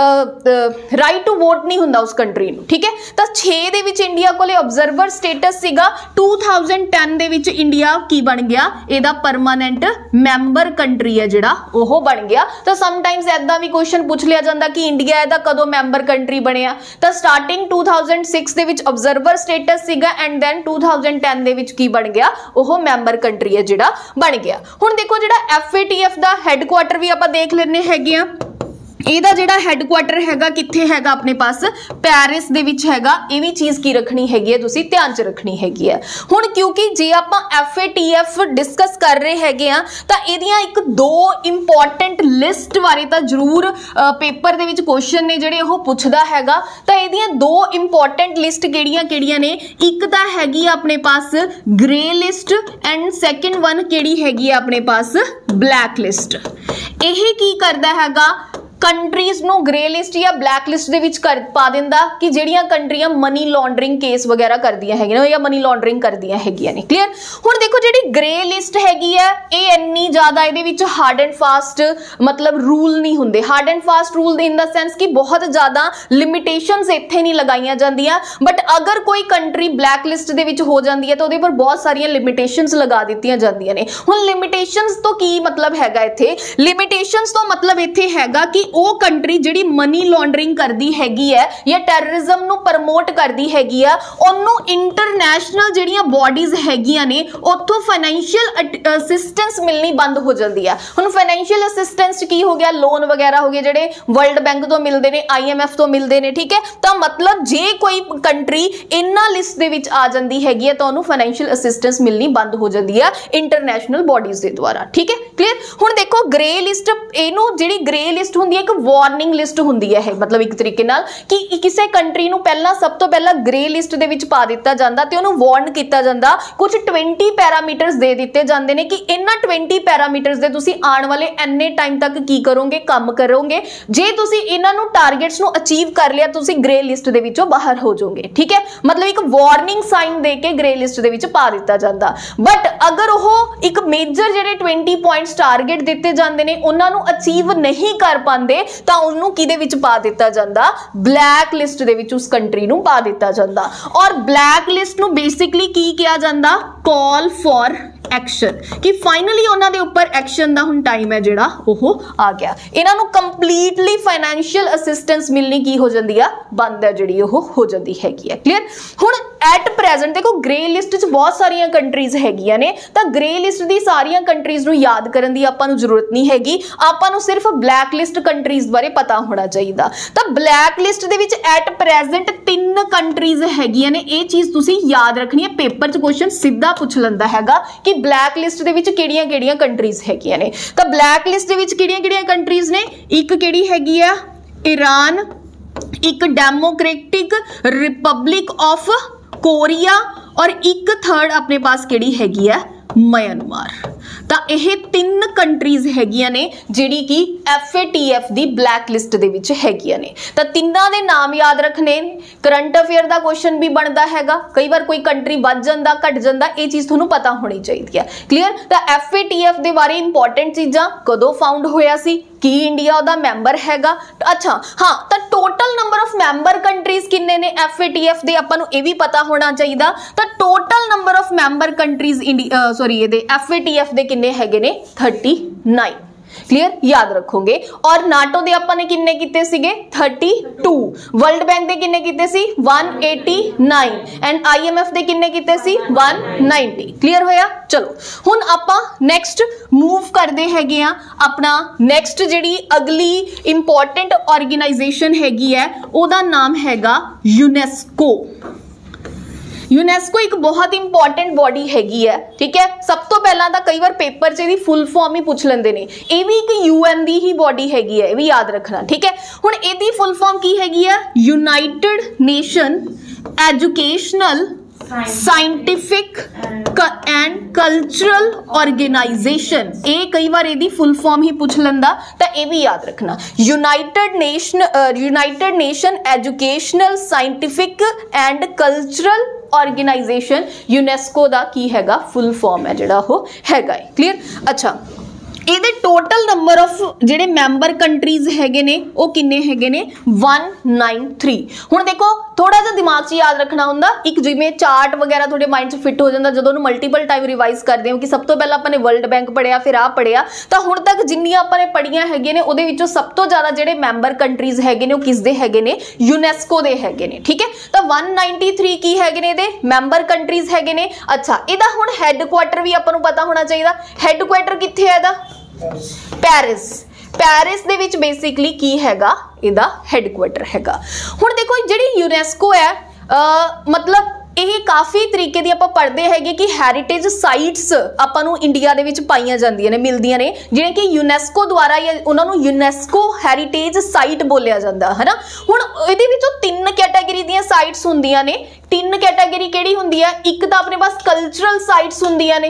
राइट टू वोट नहीं हुंदा उस कंट्री नूं, ठीक है। तां छे दे विच इंडिया कोले ऑब्जर्वर स्टेटस सीगा, टू थाउजेंड टेन दे विच इंडिया की बन गया? इहदा परमानेंट मैंबर कंट्री है जिहड़ा ओह बन गया। तो समटाइम्स ऐदा भी क्वेश्चन पूछ लिया जाता कि इंडिया इहदा कदों मैंबर कंट्री बनिया? तो स्टार्टिंग टू थाउजेंड सिक्स दे विच ऑब्जर्वर स्टेटस सीगा, and then two thousand ten दे विच की बन गया? ओह मैंबर कंट्री है जिहड़ा बन गया। हुण देखो जिहड़ा एफ ए टी एफ का हैडकुआटर भी आपां देख लैने हैगे आ। ਇਹਦਾ ਜਿਹੜਾ ਹੈਡਕੁਆਟਰ ਹੈਗਾ ਕਿੱਥੇ ਹੈਗਾ? ਆਪਣੇ ਪਾਸ ਪੈਰਿਸ ਦੇ ਵਿੱਚ ਹੈਗਾ। ਇਹ ਵੀ ਚੀਜ਼ ਕੀ ਰੱਖਣੀ ਹੈਗੀ ਹੈ, ਤੁਸੀਂ ਧਿਆਨ 'ਚ ਰੱਖਣੀ ਹੈਗੀ ਹੈ। ਹੁਣ ਕਿਉਂਕਿ ਜੇ ਆਪਾਂ F A T F discuss ਕਰ ਰਹੇ ਹੈਗੇ ਆ, ਤਾਂ ਇਹਦੀਆਂ ਇੱਕ ਦੋ ਇੰਪੋਰਟੈਂਟ ਲਿਸਟ ਬਾਰੇ ਤਾਂ ਜ਼ਰੂਰ ਪੇਪਰ ਦੇ ਵਿੱਚ ਕੁਐਸਚਨ ਨੇ ਜਿਹੜੇ ਉਹ ਪੁੱਛਦਾ ਹੈਗਾ। ਤਾਂ ਇਹਦੀਆਂ ਦੋ ਇੰਪੋਰਟੈਂਟ ਲਿਸਟ ਕਿਹੜੀਆਂ ਕਿਹੜੀਆਂ ਨੇ? ਇੱਕ ਤਾਂ ਹੈਗੀ ਆ ਆਪਣੇ ਪਾਸ grey list, and second one ਕਿਹੜੀ ਹੈਗੀ ਆ ਆਪਣੇ ਪਾਸ? Black list. ਇਹ ਕੀ ਕਰਦਾ ਹੈਗਾ? ਕੰਟਰੀਜ਼ ਨੂੰ ਗ੍ਰੇ ਲਿਸਟ ਜਾਂ ਬਲੈਕ ਲਿਸਟ ਦੇ ਵਿੱਚ ਕਰ ਪਾ ਦਿੰਦਾ ਕਿ ਜਿਹੜੀਆਂ ਕੰਟਰੀਆਂ ਮਨੀ ਲਾਂਡਰਿੰਗ ਕੇਸ ਵਗੈरह ਕਰਦੀਆਂ ਹੈਗੀਆਂ ਜਾਂ ਮਨੀ ਲਾਂਡਰਿੰਗ ਕਰਦੀਆਂ ਹੈਗੀਆਂ ਨੇ। ਕਲੀਅਰ। ਹੁਣ ਦੇਖੋ ਜਿਹੜੀ ਗ੍ਰੇ ਲਿਸਟ ਹੈਗੀ ਹੈ ਇਹ ਇੰਨੀ ਜ਼ਿਆਦਾ ਇਹਦੇ ਵਿੱਚ ਹਾਰਡ ਐਂਡ ਫਾਸਟ मतलब रूल नहीं होंगे। Hard and fast rule in the sense कि बहुत ज़्यादा लिमिटेशंस इत्थे नहीं लगाईयां जांदियां, बट अगर कोई कंट्री ब्लैक लिस्ट दे विच हो जाती है तो उहदे पर बहुत सारियां लिमिटेशंस लगा दित्तियां जांदियां ने। हुण लिमिटेशंस तो की मतलब हैगा इत्थे? लिमिटेशंस तो मतलब इत्थे हैगा कि वो कंट्री जिहड़ी मनी लॉन्डरिंग करदी हैगी है या टैररिज्म नूं प्रमोट करदी हैगी आ उहनूं इंटरनैशनल जिहड़ियां बॉडीज हैगियां ने उत्थों फाइनैंशियल असिस्टेंस मिलनी बंद हो जाती है। हुण फाइनैंशियल असिस्टेंस की हो गया, लोन वगैरह हो गए जिहड़े वर्ल्ड बैंक तो मिलते हैं, आई एम एफ तो मिलते हैं, ठीक है। तो मतलब जे कोई कंट्री इन्ना लिस्ट दे विच आ जाती हैगी है तो उन्होंने फाइनैंशियल असिस्टेंस मिलनी बंद हो जाती है इंटरनैशनल बॉडीज के द्वारा, ठीक है। क्लीयर। हुण देखो ग्रे लिस्ट इहनूं जिहड़ी ग्रे लिस्ट हुंदी है एक वार्निंग लिस्ट हुंदी है, मतलब एक तरीके नाल कि किसी कंट्री नूं पहला सब तो पहला ग्रे लिस्ट दे विच पा दिता जांदा ते उहनूं वार्न कीता जांदा, कुछ ट्वेंटी पैरामीटर्स दे दिते जांदे ने कि इन्हां ट्वेंटी पैरामीटर्स दे तुसीं आउण वाले इन्ने टाइम तक की करोगे, काम करोगे, जे तुसी इन्हां टारगेट्स नूं अचीव कर लिया तुसी ग्रे लिस्ट दे विचों बाहर हो जाओगे, ठीक है। मतलब एक वार्निंग साइन दे के ग्रे लिस्ट दे विच पा दिता जांदा। बट अगर वो एक मेजर जिहड़े ट्वेंटी पॉइंट्स टारगेट दिते जांदे ने उन्हां नूं अचीव नहीं कर पांदे तां उहनूं किहदे विच पा दिता जांदा? ब्लैक लिस्ट दे विच उस कंट्री नूं पा दिता जांदा। और ब्लैक लिस्ट नूं बेसिकली की किया जांदा? कॉल फॉर एक्शन, कि फाइनली उन्हां दे उपर एक्शन दा हुण टाइम है जिहड़ा ओह आ गया। इन्हां नूं कंप्लीटली फाइनैंशियल असिस्टेंस मिलनी की हो जांदी आ? बंद है जिहड़ी ओह हो जांदी हैगी है। क्लीयर। हुण एट प्रेजेंट देखो ग्रे लिस्ट च बहुत सारियां कंट्रीज हैगियां ने, तां ग्रे लिस्ट दी सारियां कंट्रीज नूं याद करन दी आपां नूं जरूरत नहीं हैगी, आपां नूं सिर्फ ब्लैक लिस्ट कंट्रीज बारे पता होना चाहिदा। तां ब्लैक लिस्ट दे विच एट प्रेजेंट तीन कंट्रीज हैगियां ने, ये चीज तुसीं याद रखनी है। पेपर च क्वेश्चन सीधा पूछ लैंदा हैगा कि ब्लैक लिस्ट दे विच किहड़ियां-किहड़ियां कंट्रीज हैगियां ने। तां ब्लैक लिस्ट दे विच किहड़ियां-किहड़ियां कंट्रीज ने? एक किहड़ी हैगी आ? ईरान, एक डेमोक्रेटिक रिपब्लिक ऑफ कोरिया और एक थर्ड अपने पास किहड़ी हैगी है? म्यांमार। ਤਾਂ ਇਹ ਤਿੰਨ ਕੰਟਰੀਜ਼ ਹੈਗੀਆਂ ਨੇ ਜਿਹੜੀ ਕਿ ਐਫ ਏ ਟੀ ਐਫ ਦੀ ਬਲੈਕ ਲਿਸਟ ਦੇ ਵਿੱਚ ਹੈਗੀਆਂ ਨੇ। ਤਾਂ ਤਿੰਨਾਂ ਦੇ ਨਾਮ ਯਾਦ ਰੱਖਣੇ। ਕਰੰਟ ਅਫੇਅਰ ਦਾ ਕੁਐਸਚਨ ਵੀ ਬਣਦਾ ਹੈਗਾ, ਕਈ ਵਾਰ ਕੋਈ ਕੰਟਰੀ ਵੱਧ ਜਾਂਦਾ ਘਟ ਜਾਂਦਾ, ਇਹ ਚੀਜ਼ ਤੁਹਾਨੂੰ ਪਤਾ ਹੋਣੀ ਚਾਹੀਦੀ ਹੈ। ਕਲੀਅਰ। ਤਾਂ ਐਫ ਏ ਟੀ ਐਫ ਦੇ ਬਾਰੇ ਇੰਪੋਰਟੈਂਟ ਚੀਜ਼ਾਂ, ਕਦੋਂ ਫਾਊਂਡ ਹੋਇਆ ਸੀ, ਕੀ ਇੰਡੀਆ ਉਹਦਾ ਮੈਂਬਰ ਹੈਗਾ। ਅੱਛਾ ਹਾਂ, ਤਾਂ total number of member countries ਕਿੰਨੇ ਨੇ ਐਫ ਏ ਟੀ ਐਫ ਦੇ, ਆਪਾਂ ਨੂੰ ਇਹ ਵੀ ਪਤਾ ਹੋਣਾ ਚਾਹੀਦਾ। ਤਾਂ total number of member countries India sorry ਇਹਦੇ ਐਫ ਏ ਟੀ ਐਫ ਦੇ किन्ने हैगे ने? Thirty nine. क्लियर। याद रखोगे। और नाटो दे आपां ने किन्ने कीते सीगे? Thirty two. वर्ल्ड बैंक दे किन्ने कीते सी? One eighty nine. And I M F दे किन्ने कीते सी? One ninety. क्लियर होया। चलो हुण आपां नेक्स्ट मूव करदे हैगे आ अपना नेक्स्ट जिहड़ी अगली इंपॉर्टेंट ऑर्गेनाइजेशन हैगी है ओहदा नाम हैगा यूनेस्को। यूनेस्को एक बहुत इंपॉर्टेंट बॉडी हैगी है, ठीक है। सब तो पहला तो कई बार पेपर च फुल फॉर्म ही पूछ लेंदे ने, ये भी एक यूएन दी ही बॉडी हैगी है, ये भी याद रखना, ठीक है। हुण इहदी फुल फॉर्म की हैगी है? United nation educational scientific and cultural organisation. ये कई बार यदि फुल फॉर्म ही पूछ लेंदा तो ये भी याद रखना। United nation united nation educational scientific and cultural organisation UNESCO दा की हैगा फुल फॉर्म है जिहड़ा वो हैगा। क्लियर। अच्छा ਇਹਦੇ टोटल नंबर ऑफ ਜਿਹੜੇ ਮੈਂਬਰ ਕੰਟਰੀਜ਼ ਹੈਗੇ ਨੇ ਉਹ ਕਿੰਨੇ ਹੈਗੇ ਨੇ? One nine three. ਹੁਣ ਦੇਖੋ ਥੋੜਾ ਜਿਹਾ ਦਿਮਾਗ 'ਚ ਯਾਦ ਰੱਖਣਾ ਹੁੰਦਾ, ਇੱਕ ਜਿਵੇਂ ਚਾਰਟ ਵਗੈਰਾ ਤੁਹਾਡੇ ਮਾਈਂਡ 'ਚ ਫਿੱਟ ਹੋ ਜਾਂਦਾ ਜਦੋਂ ਉਹਨੂੰ ਮਲਟੀਪਲ ਟਾਈਮ ਰਿਵਾਈਜ਼ ਕਰਦੇ ਹੋ ਕਿ ਸਭ ਤੋਂ ਪਹਿਲਾਂ ਆਪਾਂ ਨੇ ਵਰਲਡ ਬੈਂਕ ਪੜਿਆ ਫਿਰ ਆਹ ਪੜਿਆ, ਤਾਂ ਹੁਣ ਤੱਕ ਜਿੰਨੀਆਂ ਆਪਾਂ ਨੇ ਪੜੀਆਂ ਹੈਗੀਆਂ ਨੇ ਉਹਦੇ ਵਿੱਚੋਂ ਸਭ ਤੋਂ ਜ਼ਿਆਦਾ ਜਿਹੜੇ ਮੈਂਬਰ ਕੰਟਰੀਜ਼ ਹੈਗੇ ਨੇ ਉਹ ਕਿਸ ਦੇ ਹੈਗੇ ਨੇ? ਯੂਨੈਸਕੋ ਦੇ ਹੈਗੇ ਨੇ, ਠੀਕ ਹੈ। ਤਾਂ वन नाइनटी थ्री ਕੀ ਹੈਗੇ ਨੇ ਇਹਦੇ? ਮੈਂਬਰ ਕੰਟਰੀਜ਼ ਹੈਗੇ ਨੇ। ਅੱਛਾ ਇਹਦਾ ਹੁਣ ਹੈੱਡਕੁਆਟਰ ਵੀ ਆਪਾਂ ਨੂੰ ਪਤਾ ਹੋਣਾ ਚਾਹੀਦਾ। ਹੈੱਡਕੁਆਟਰ ਕਿੱਥੇ ਹੈ ਇਹਦਾ? ਪੈਰਿਸ। ਪੈਰਿਸ ਦੇ ਵਿੱਚ ਬੇਸਿਕਲੀ ਕੀ ਹੈਗਾ? ਇਹਦਾ ਹੈੱਡਕੁਆਟਰ ਹੈਗਾ। ਹੁਣ ਦੇਖੋ ਜਿਹੜੀ ਯੂਨੈਸਕੋ ਹੈ मतलब ਇਹ ਕਾਫੀ ਤਰੀਕੇ ਦੀ ਆਪਾਂ ਪੜ੍ਹਦੇ ਹੈਗੇ ਕਿ ਹੈਰੀਟੇਜ ਸਾਈਟਸ ਆਪਾਂ ਨੂੰ ਇੰਡੀਆ ਦੇ ਵਿੱਚ ਪਾਈਆਂ ਜਾਂਦੀਆਂ ਨੇ, ਮਿਲਦੀਆਂ ਨੇ, ਜਿਹੜੇ ਕਿ ਯੂਨੈਸਕੋ ਦੁਆਰਾ ਜਾਂ ਉਹਨਾਂ ਨੂੰ ਯੂਨੈਸਕੋ ਹੈਰੀਟੇਜ ਸਾਈਟ ਬੋਲਿਆ ਜਾਂਦਾ ਹੈ ਨਾ। ਹੁਣ ਇਹਦੇ ਵਿੱਚੋਂ ਤਿੰਨ ਕੈਟਾਗਰੀ ਦੀਆਂ ਸਾਈਟਸ ਹੁੰਦੀਆਂ ਨੇ। ਤਿੰਨ ਕੈਟਾਗਰੀ ਕਿਹੜੀ ਹੁੰਦੀ ਹੈ? ਇੱਕ ਤਾਂ ਆਪਣੇ ਪਾਸ ਕਲਚਰਲ ਸਾਈਟਸ ਹੁੰਦੀਆਂ ਨੇ,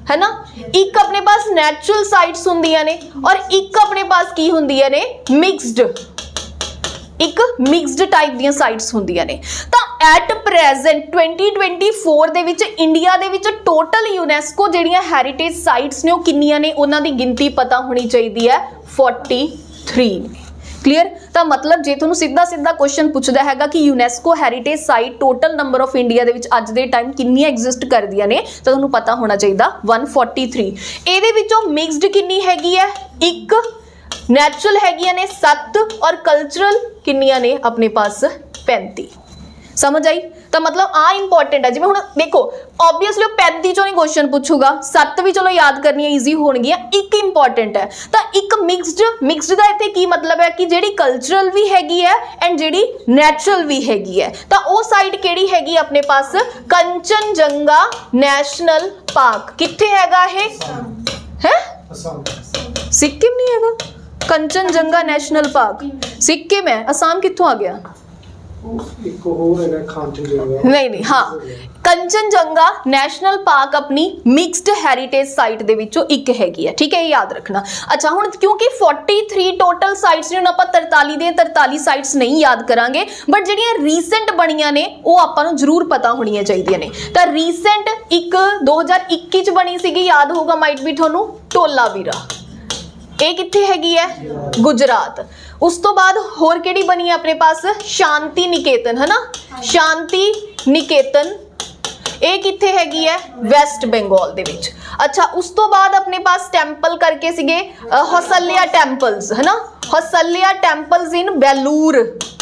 है ना, एक अपने पास नैचुरल साइट्स हुंदियां ने और एक अपने पास की हुंदियां ने मिक्सड, एक मिक्सड टाइप दी साइट्स हुंदियां ने। तां at present twenty twenty four दे विच इंडिया दे विच टोटल यूनेस्को जिहड़ियां हैरीटेज साइट्स ने वो किन्नियां ने, उन्हां दी गिनती पता होनी चाहिदी है फोर्टी थ्री। क्लीयर। तो मतलब जे तुहानूं सीधा सीधा क्वेश्चन पुछदा हैगा कि UNESCO heritage site total number of India दे विच अज दे टाइम किन्नियां एग्जिस्ट करदियां ने, तो तुहानूं पता होना चाहिदा वन फोर्टी थ्री। इहदे विचों मिक्सड किन्नी हैगी है, एक, नैचुरल हैगियां ने सत्त और कल्चरल किन्नियां ने अपने पास पैंती। समझ आई। तो मतलब आ इंपॉर्टेंट है, जिवें हुण देखो ऑब्वियसली पैंती चों नहीं क्वेश्चन पूछूगा, सत्त भी चलो याद करनी ईजी होणगियां, एक इंपॉर्टेंट है। तो एक मिक्सड, मिक्सड का इत्थे की मतलब है कि जिहड़ी कल्चरल भी हैगी है एंड जिहड़ी नैचुरल भी हैगी है। तो वो साइट किहड़ी हैगी अपने पास, कंचनजंगा नैशनल पार्क। कित्थे हैगा ये है, सिक्किम नहीं हैगा, कंचनजंगा नैशनल पार्क सिक्किम है, असम कित्थों आ गया, नहीं नहीं हाँ, कंचनजंगा नैशनल पार्क अपनी मिक्सड हैरीटेज साइट दे विचों एक हैगी है, ठीक है, ये याद रखना। अच्छा हुण क्योंकि फोर्टी थ्री टोटल साइट्स ने, आपां तरताली दे तरताली साइट्स नहीं याद करांगे, बट जिहड़ियां रीसेंट बणियां ने वो आपां नूं जरूर पता होणियां चाहीदियां ने। तां रीसेंट एक दो हज़ार इक्की च बणी सीगी, याद होगा माइट भी तुहानूं, ढोलावीरा, ये कित्थे हैगी है, गुजरात। उस तो बाद होर किहड़ी बनी है अपने पास, शांति निकेतन, है ना, शांति निकेतन, ये कित्थे हैगी है, वेस्ट बंगाल दे विच। अच्छा उस तो बाद अपने पास टेंपल करके सीगे हौसल्या टेंपल्स, है ना, हौसल्या टेंपल्स इन बेलूर,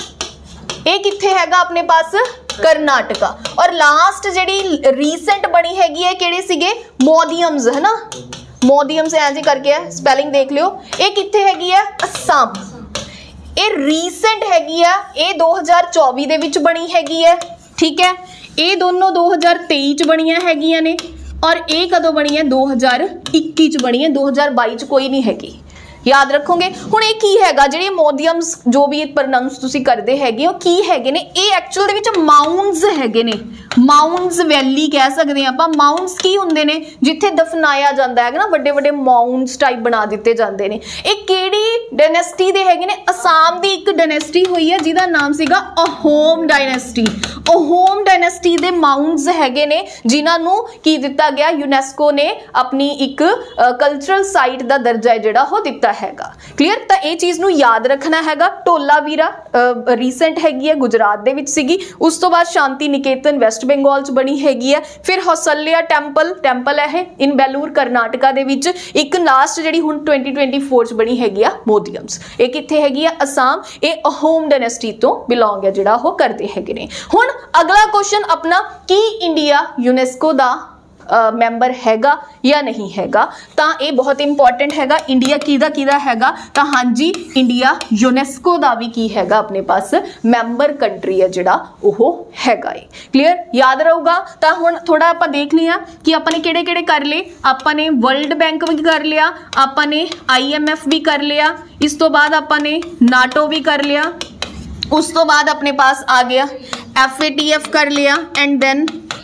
ये कित्थे हैगा अपने पास, कर्नाटका। और लास्ट जिहड़ी रीसेंट बनी हैगी है किहड़े सीगे, मोदियम्स, है ना, मोदियम्स ऐसे करके है, स्पेलिंग देख लियो, ये कित्थे हैगी है, असम। ये रीसेंट हैगी है, ये दो हज़ार चौबीस दे विच बनी हैगी है, ठीक है। ये दोनों दो हज़ार तेईस च बनियां हैगियां ने और ये कदों बनी है, दो हज़ार इक्की च बनी है, दो हज़ार बाईस च कोई नहीं हैगी, याद रखोगे। हुण ये की हैगा, जिहड़े मोदियम्स जो भी प्रोनाउंस तुसीं करदे हैगे हो, की हैगे ने, ये एक्चुअल दे विच माउंट्स हैगे ने, माउंट्स वैली कह सकते हैं आपां। माउंट्स की हुंदे ने, जिथे दफनाया जाता है ना, वड्डे वड्डे माउंट्स टाइप बना दिते जाते हैं। ये किहड़ी डायनेस्टी दे हैगे ने, असम दी एक डायनेस्टी हुई है जिहदा नाम सीगा अहोम डायनेस्टी। अहोम डायनेस्टी दे माउंट्स हैगे ने जिन्हां नूं की दिता गया, यूनेस्को ने अपनी एक कल्चरल साइट दा दर्जा जिहड़ा हो दिता हैगा। क्लीयर। तो ये चीज़ नूं याद रखना हैगा। ढोलावीरा रीसेंट हैगी है, गुजरात दे विच सीगी। उस तो बाद शांति निकेतन वेस्ट बंगाल च बनी हैगी है। फिर हौसल्या टैंपल टैंपल है इन बेलूर कर्नाटका दे विच। एक लास्ट जिहड़ी हुण ट्वेंटी ट्वेंटी फोर च बनी हैगी आ मोदियम्स, ये कित्थे हैगी आ, असम। ये अहोम डायनेस्टी तो बिलोंग है, जिहड़ा वो करते हैगे ने। हुण अगला क्वेश्चन अपना, की इंडिया यूनेस्को दा मैंबर हैगा या नहीं हैगा, तो ये बहुत इंपॉर्टेंट हैगा। इंडिया किदा किदा हैगा, तो हाँ जी इंडिया यूनेस्को दा भी की हैगा अपने पास मैंबर कंट्री है जिहड़ा ओहो हैगा है। क्लीयर, याद रहूगा। तो हुण थोड़ा आपां देख लिया कि आपां ने किहड़े किहड़े कर ले। आपां ने वर्ल्ड बैंक भी कर लिया, आपां ने आई एम एफ भी कर लिया, इस तो बाद आपां ने नाटो भी कर लिया, उस तो बाद अपने पास आ गया एफ ए टी एफ कर लिया एंड देन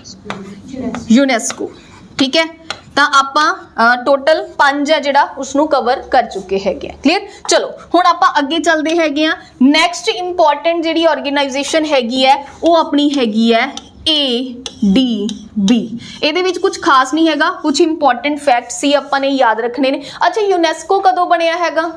यूनेस्को। ठीक है, तो आपां टोटल पांच है जिहड़ा उसनूं कवर कर चुके हैगे। क्लीयर। चलो हुण आपां अगे चलते हैगे। नैक्सट इंपॉर्टेंट जिहड़ी ऑर्गेनाइजेशन हैगी है वो अपनी हैगी है ए डी बी। इहदे विच कुछ खास नहीं हैगा, कुछ इंपॉर्टेंट फैक्ट्स ही आपां ने याद रखने ने। अच्छा यूनेस्को कदों बनिया हैगा,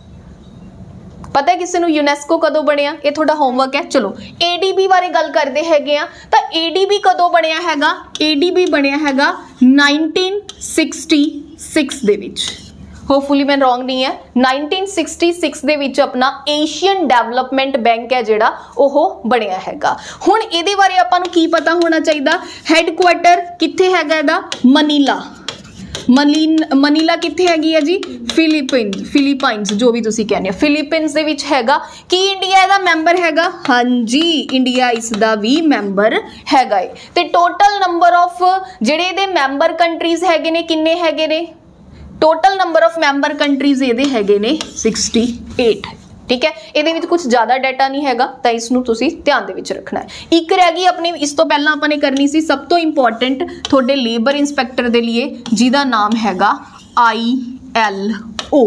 पता है किसी नूं यूनेस्को कदों बनिया, ये थोड़ा होमवर्क है। चलो ए डी बी बारे गल करते हैगे आ। तो ए डी बी कदों बनिया हैगा, ए डी बी बनिया हैगा नाइनटीन सिक्सटी सिक्स दे विच। होपफुली मैं रॉन्ग नहीं है। नाइनटीन सिक्सटी सिक्स दे विच अपना एशियन डेवलपमेंट बैंक है जिहड़ा ओहो बनिया हैगा। हुण इहदे बारे आपां नूं की पता होना चाहिदा, हैडक्वार्टर कित्थे हैगा इहदा, मनीला। मनीन मनीला कित्थे हैगी है जी, फिलीपीन फिलीपाइंस जो भी तुसी कहने, फिलीपींस दे विच हैगा। कि इंडिया इहदा मैंबर हैगा, हाँ जी इंडिया इसदा भी मैंबर हैगा है। ते टोटल नंबर ऑफ जिहड़े इहदे मैंबर कंट्रीज हैगे ने किन्ने हैगे ने, total number of member countries इहदे हैगे ने सिक्सटी एट। ठीक है। ਇਹਦੇ ਵਿੱਚ ਕੁਝ ਜ਼ਿਆਦਾ ਡਾਟਾ ਨਹੀਂ ਹੈਗਾ ਤਾਂ ਇਸ ਨੂੰ ਤੁਸੀਂ ਧਿਆਨ ਦੇ ਵਿੱਚ ਰੱਖਣਾ ਹੈ। ਇੱਕ ਰਹਿ ਗਈ ਆਪਣੀ, ਇਸ ਤੋਂ ਪਹਿਲਾਂ ਆਪਾਂ ਨੇ ਕਰਨੀ ਸੀ ਸਭ ਤੋਂ ਇੰਪੋਰਟੈਂਟ ਤੁਹਾਡੇ ਲੇਬਰ ਇੰਸਪੈਕਟਰ ਦੇ ਲਈ, ਜਿਹਦਾ ਨਾਮ ਹੈਗਾ I L O,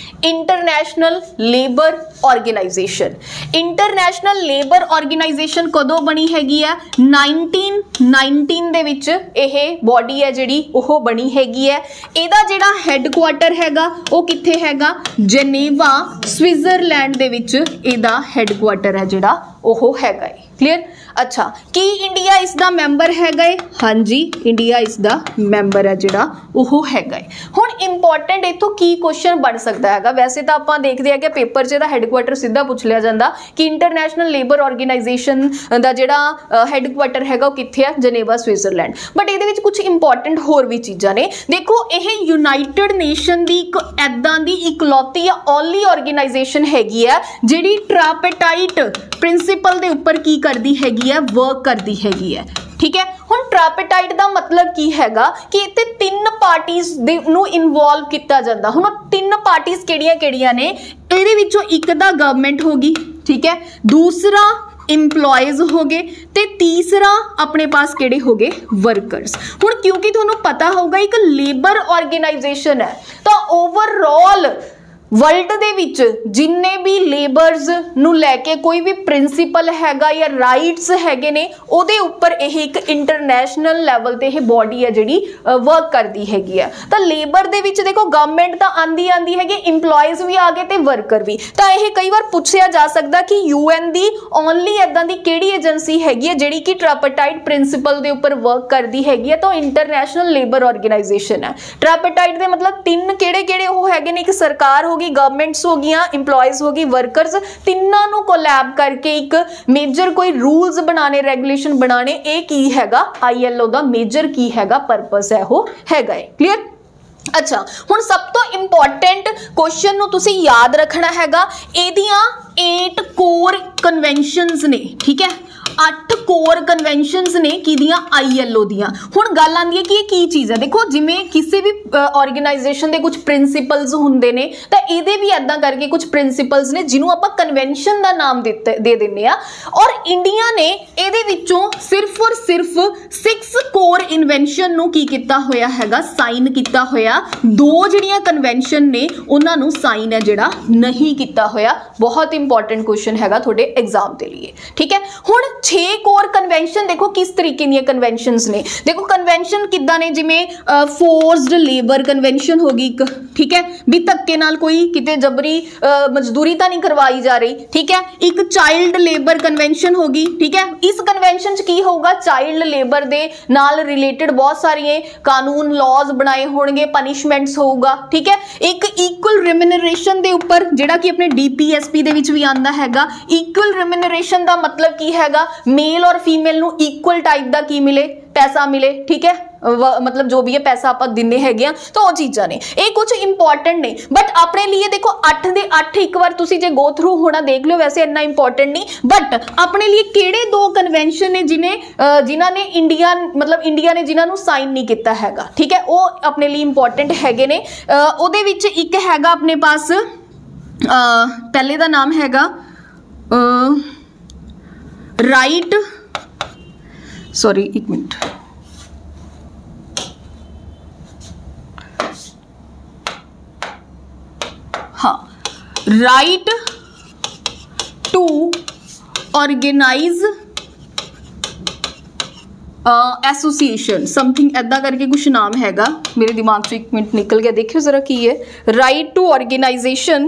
international labour organisation. International labour organisation ਕਦੋਂ ਬਣੀ ਹੈਗੀ ਹੈ? ਨਾਈਨਟੀਨ ਨਾਈਨਟੀਨ ਦੇ ਵਿੱਚ ਇਹ ਬੋਡੀ ਹੈ ਜਿਹੜੀ ਉਹ ਬਣੀ ਹੈਗੀ ਹੈ। ਇਹਦਾ ਜਿਹੜਾ ਹੈੱਡਕੁਆਟਰ ਹੈਗਾ ਉਹ ਕਿੱਥੇ ਹੈਗਾ? ਜਨੇਵਾ, ਸਵਿਟਜ਼ਰਲੈਂਡ ਦੇ ਵਿੱਚ ਇਹਦਾ ਹੈੱਡਕੁਆਟਰ ਹੈ ਜਿਹੜਾ ਉਹ ਹੈਗਾ ਹੈ। ਕਲੀਅਰ? अच्छा, की इंडिया इसका मैंबर हैगा है? हाँ जी, इंडिया इसका मैंबर है जिहड़ा ओह हैगा है। हुण इंपॉर्टेंट इत्थों की क्वेश्चन बन सकता है? वैसे तो आपां देखदे हैं कि पेपर च हैडकुआटर सीधा पूछ लिया जाता कि इंटरनैशनल लेबर ऑर्गेनाइजेशन दा जिहड़ा हैडकुआटर हैगा वो कित्थे है? जनेवा, स्विट्जरलैंड। बट इहदे विच कुछ इंपॉर्टेंट होर भी चीज़ां ने। देखो, यह यूनाइटेड नेशन की एक ऐदां दी इकलौती या ओनली ऑर्गेनाइजेशन हैगी है जिहड़ी ट्रापेटाइट प्रिंसीपल दे उपर की करदी हैगी है, वर्क करती हैगी है। ठीक है। हुण ट्रापेटाइट का मतलब की हैगा कि इत्थे तीन पार्टीज दे नूं इन्वॉल्व किया जाता। हुण तीन पार्टीज किहड़ियां किहड़ियां ने? इहदे विचों एक दा गवर्नमेंट होगी, ठीक है, दूसरा इंप्लॉयज हो गए ते तीसरा अपने पास किहड़े हो गए? वर्कर्स। हुण क्योंकि तुहानूं पता होगा एक लेबर ऑर्गेनाइजेशन है तो ओवरऑल वर्ल्ड दे विच जिन्ने भी लेबरस नूं लैके कोई भी प्रिंसीपल हैगा या राइट्स हैगे ने उहदे उपर यह एक इंटरनैशनल लैवल ते यह बॉडी है जिहड़ी वर्क करती हैगी है। तो लेबर दे विच देखो गवर्नमेंट तो आंदी आंदी हैगी, इंप्लॉयज भी आ गए ते वर्कर भी। तो यह कई बार पूछा जा सकता कि यूएन दी ओनली इदां दी किहड़ी एजेंसी हैगी है जिहड़ी कि ट्रापेटाइट प्रिंसीपल दे उपर वर्क करती हैगी है? तो इंटरनैशनल लेबर ऑर्गेनाइजेशन है। ट्रापेटाइट दे मतलब तीन किहड़े किहड़े वो हैगे ने? एक सरकार हो, गवर्नमेंट्स हो गई, इंप्लॉयज हो गई, वर्कर्स, तीनों नूं कोलैब करके एक मेजर कोई रूल्स बनाने, रेगुलेशन बनाने, ये की हैगा? आई एल ओ दा मेजर की हैगा पर्पस है वो हैगा है। क्लियर? अच्छा, हुण सब तो इंपॉर्टेंट क्वेश्चन नूं तुसीं याद रखना हैगा, एदियां एट कोर कन्वेंशनस ने, ठीक है, अठ कोर कन्वेंशनस ने किदियां? आई एल ओ दियां। हुण गल आंदी है कि ये की चीज़ है? देखो, जिवें किसी भी ऑर्गेनाइजेशन के कुछ प्रिंसीपल्स हुंदे ने तो इहदे भी इदां करके कुछ प्रिंसीपल्स ने जिन्हों आपां कन्वेंशन का नाम दिते दे दिंदे आ। और इंडिया ने इहदे विचों सिर्फ और सिर्फ सिक्स कोर इन्वेंशन नूं की कीता होया हैगा? साइन कीता होया। दो जिहड़ियां कन्वेंशन ने उन्हां नूं साइन है जिहड़ा नहीं कीता होया। बहुत इंपॉर्टेंट क्वेश्चन हैगा तुहाडे एग्जाम के लिए, ठीक है। हुण छे कोर कन्वेंशन देखो किस तरीके दी कन्वेंशनस ने। देखो कन्वेंशन किद्दां ने? जिवें फोर्सड लेबर कन्वेंशन होगी एक, ठीक है, भी धक्के नाल कोई किते जबरी मजदूरी तो नहीं करवाई जा रही, ठीक है। एक चाइल्ड लेबर कन्वेंशन होगी, ठीक है। इस कन्वेंशन च की होगा? चाइल्ड लेबर दे नाल रिलेटेड बहुत सारे कानून लॉज बनाए होणगे, पनिशमेंट्स होगा, ठीक है। एक इक्वल रिम्यूनरेशन दे उपर जिहड़ा कि अपने डी पी एस पी दे विच भी आंदा हैगा। इक्वल रिम्यूनरेशन का मतलब की हैगा? मेल और फीमेल नूं इक्वल टाइप का की मिले, पैसा मिले, ठीक है, मतलब जो भी है पैसा आप दिने हैगे तो वो चीज़ां ने, ये कुछ इंपॉर्टेंट ने। बट अपने लिए देखो अठ दे अठ एक बार तुसी जे गो थ्रू होना देख लो, वैसे इन्ना इंपॉर्टेंट नहीं। बट अपने लिए किहड़े दो कन्वेंशन ने जिन्हें जिन्हां ने इंडिया मतलब इंडिया ने जिन्हां नूं साइन नहीं किया हैगा, ठीक है, वो अपने लिए इंपॉर्टेंट हैगे ने। उहदे विच एक हैगा अपने पास पहले दा नाम हैगा राइट सॉरी एक मिनट हाँ right to organise association something ऐदा करके कुछ नाम हैगा, मेरे दिमाग से एक मिनट निकल गया, देखियो जरा की है। राइट टू ऑर्गेनाइजेशन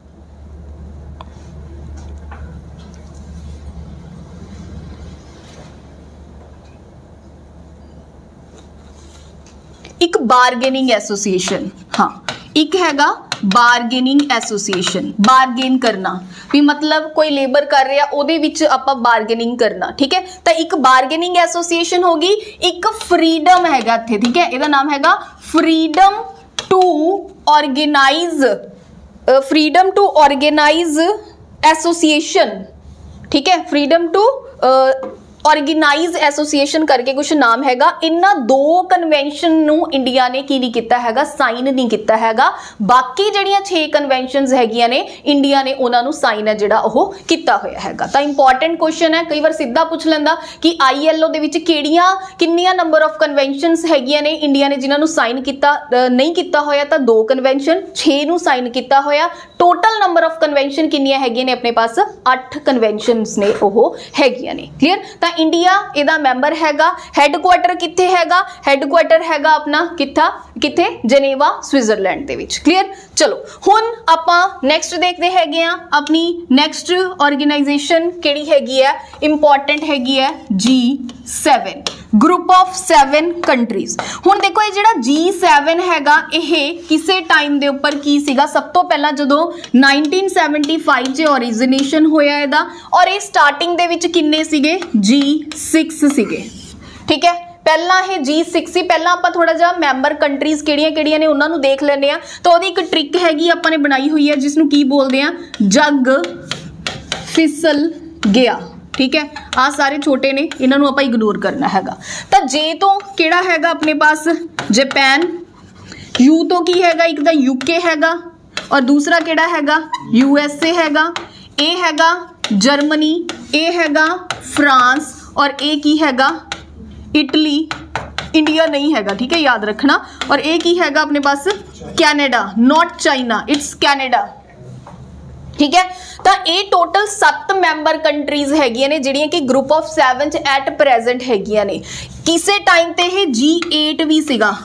एक बारगेनिंग एसोसिएशन, हाँ एक हैगा बारगेनिंग एसोसिएशन, बारगेन करना भी मतलब कोई लेबर कर रहा ਉਹਦੇ ਵਿੱਚ ਆਪਾਂ बारगेनिंग करना, ठीक है। तो एक बारगेनिंग एसोसिएशन होगी, एक फ्रीडम हैगा ਇੱਥੇ, ठीक है, ਇਹਦਾ ਨਾਮ ਹੈਗਾ freedom to organise, freedom to organise association, ठीक है, फ्रीडम टू ऑर्गेनाइज एसोसीएशन करके कुछ नाम हैगा। इन्हां दो कन्वेंशन नूं इंडिया ने की नहीं किया हैगा, साइन नहीं किया हैगा। बाकी जिहड़ियां छे कन्वेंशनस हैगियां ने इंडिया ने उन्हां नूं साइन है जिहड़ा ओह कीता होया हैगा। तां इंपॉर्टेंट क्वेश्चन है, कई बार सीधा पूछ लैंदा कि आई एल ओ दे विच किहड़ियां किन्नियां नंबर ऑफ कन्वेंशनस हैगियां ने इंडिया ने जिन्हां नूं साइन किता नहीं किया होया। तां दो कन्वेंशन, छे नूं साइन किया होया। टोटल नंबर ऑफ कन्वेंशन किन्नियां हैगियां ने अपने पास अठ कन्वेंशनस ने ओह हैगियां ने। क्लीयर? तां इंडिया इहदा मैंबर हैगा। हैडकुआटर कित्थे हैगा? हैडकुआटर हैगा अपना कित्था कित्थे जनेवा स्विट्जरलैंड दे विच। क्लीयर? चलो हुण आपां नैक्सट देखते हैगे आ अपनी नैक्सट ऑर्गेनाइजेशन किहड़ी हैगी है, इंपॉर्टेंट हैगी है G seven, group of seven countries. हुण देखो ये जिहड़ा जी सैवन हैगा ये किसे टाइम दे उपर की सीगा, सब तो पहला जदों नाइनटीन सैवनटी फाइव च ओरिजिनेशन होया इहदा, और ये स्टार्टिंग दे विच किन्ने सीगे? जी सिक्स सीगे। ठीक है, पहला है जी सिक्स सी। पहला आप थोड़ा जा मैंबर कंट्रीज किहड़ियां किहड़ियां ने उन्हां नूं देख लैंदे आ। तो ओहदी एक ट्रिक हैगी आपां ने बनाई हुई है जिसनूं की बोलदे आ, जग फिसल गया। ठीक है, आ सारे छोटे ने, इन्हां नूं आपां इग्नोर करना हैगा। तो जे तो किहड़ा हैगा अपने पास? जापान। यू तो की हैगा? एक दा यूके हैगा, और दूसरा किहड़ा हैगा? यूएसए हैगा। ए हैगा जर्मनी, ए हैगा फ्रांस, और ए की हैगा इटली। इंडिया नहीं हैगा, ठीक है, याद रखना। और एक ही हैगा अपने पास Canada, not China, it's Canada. ठीक है, तो ये टोटल सत्त मैंबर कंट्रीज हैगियां ने जिहड़ियां कि ग्रुप ऑफ सैवन च एट प्रेजेंट हैगियां ने। किसे टाइम ते ये जी एट भी सीगा।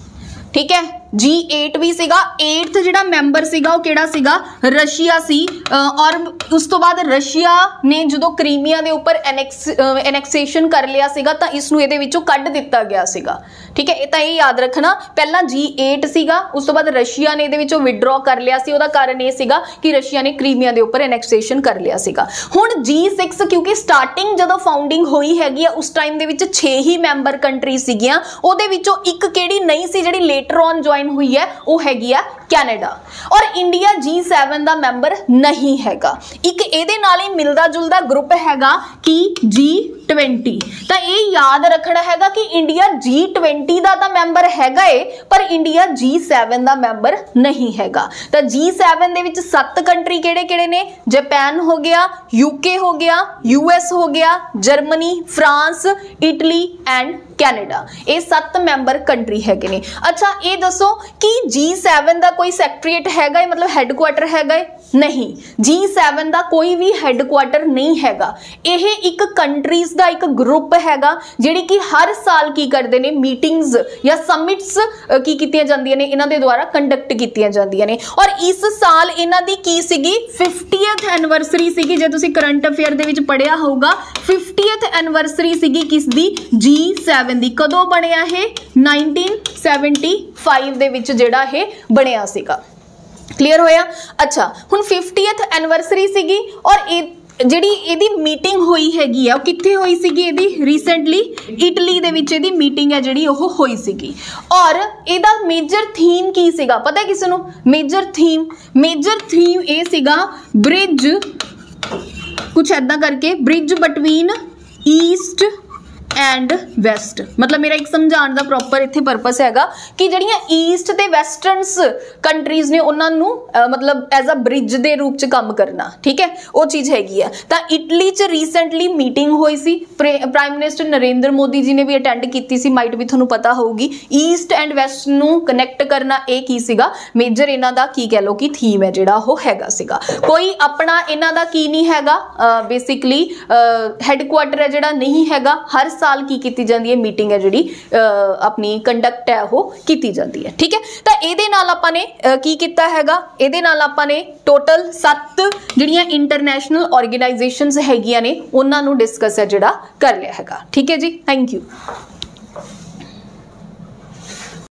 ठीक है, जी एट भी सीगा। एट्थ जिहड़ा मैंबर सीगा वो किहड़ा सीगा? रशिया सी। और उस तो बाद रशिया ने जदों क्रीमिया दे उपर एनेक्स एनेक्सेशन कर लिया सीगा तां इसनूं इहदे विचों कढ दिता गया सीगा। ठीक है, तां ये याद रखना, पहला जी एट सीगा, उस तो बाद रशिया ने इहदे विचों विड्रॉ कर लिया सी। उहदा कारण ये सीगा कि रशिया ने क्रीमिया दे उपर एनेक्सेशन कर लिया सीगा। हुण जी सिक्स क्योंकि स्टार्टिंग जदों फाउंडिंग होई हैगी उस टाइम दे विच छे ही मैंबर कंट्री सीगियां, उहदे विचों एक किहड़ी नहीं सी जिहड़ी लेटर ऑन ज्वाइन हुई है वो हैगी है कैनेडा। और इंडिया जी सैवन दा मैंबर नहीं हैगा। एक इहदे नाल ही मिलदा जुलदा ग्रुप हैगा कि जी ट्वेंटी। तां ये याद रखना हैगा कि इंडिया जी ट्वेंटी दा तां मैंबर हैगा है, पर इंडिया जी सैवन दा मैंबर नहीं हैगा। तां जी सैवन दे विच सत्त कंट्री किहड़े किहड़े ने? जापान हो गया, यूके हो गया, यूएस हो गया, Germany, France, Italy and Canada. ये सत्त मैंबर कंट्री हैगे ने। अच्छा ये दसो कि जी सैवन दा कोई सैक्रेटरीएट हैगा है, मतलब हैडकुआटर हैगा है? नहीं, जी सैवन दा कोई भी हैडकुआटर नहीं हैगा। यह एक कंट्रीज दा एक ग्रुप हैगा जिहड़ी कि हर साल की करदे ने मीटिंग्स या समिट्स की कीतियां जांदियां ने, इन्हां दे द्वारा कंडक्ट कीतियां जांदियां ने। और इस साल इन्हां दी की सीगी? Fiftieth anniversary सीगी। जे तुसीं करंट अफेयर दे विच पढ़िया होगा, फिफ्टीएथ एनिवर्सरी सीगी किस दी? जी सैवन दी। कदों बनिया है? नाइनटीन सैवनटी फाइव दे विच जिहड़ा है बनिया सीगा। क्लीयर होया? अच्छा हुण फिफ्टीएथ एनिवर्सरी सीगी, और ए जिहड़ी इहदी मीटिंग होई हैगी आ कित्थे होई सीगी? इहदी रिसेंटली इटली दे विच इहदी मीटिंग है जिहड़ी ओह होई सीगी। और इहदा मेजर थीम की सीगा पता है किसे नूं? मेजर थीम मेजर थीम ए सीगा ब्रिज, कुछ ऐदा करके, bridge between east and west. मतलब मेरा एक समझाने का प्रॉपर इत्थे परपस हैगा कि जिहड़ियां ईस्ट ते वेस्टर्नस कंट्रीज ने उन्हां नूं मतलब एज अ ब्रिज दे रूप च काम करना। ठीक है, वो चीज़ हैगी है। तां इटली च रिसेंटली मीटिंग होई सी, प्राइम मिनिस्टर नरेंद्र मोदी जी ने भी अटेंड कीती सी, माइट भी तुहानूं पता होगी। ईस्ट एंड वैस्ट नूं कनैक्ट करना ये की सीगा? मेजर इन्हां दा की कह लो कि थीम है जिहड़ा वो हैगा सीगा। कोई अपना इन्हां दा की नहीं हैगा, बेसिकली हैडकुआटर है जिहड़ा नहीं हैगा। हर साल की कीती जांदी है मीटिंग है जिहड़ी अपनी कंडक्ट है वो कीती जांदी है। ठीक है, तो इहदे नाल आपां ने की कीता हैगा? इहदे नाल आपां ने टोटल सत्त जिहड़ियां इंटरनेशनल ऑर्गेनाइजेशनस हैगियां ने उन्हां नूं डिस्कस है जिहड़ा कर लिया हैगा। ठीक है जी, थैंक यू।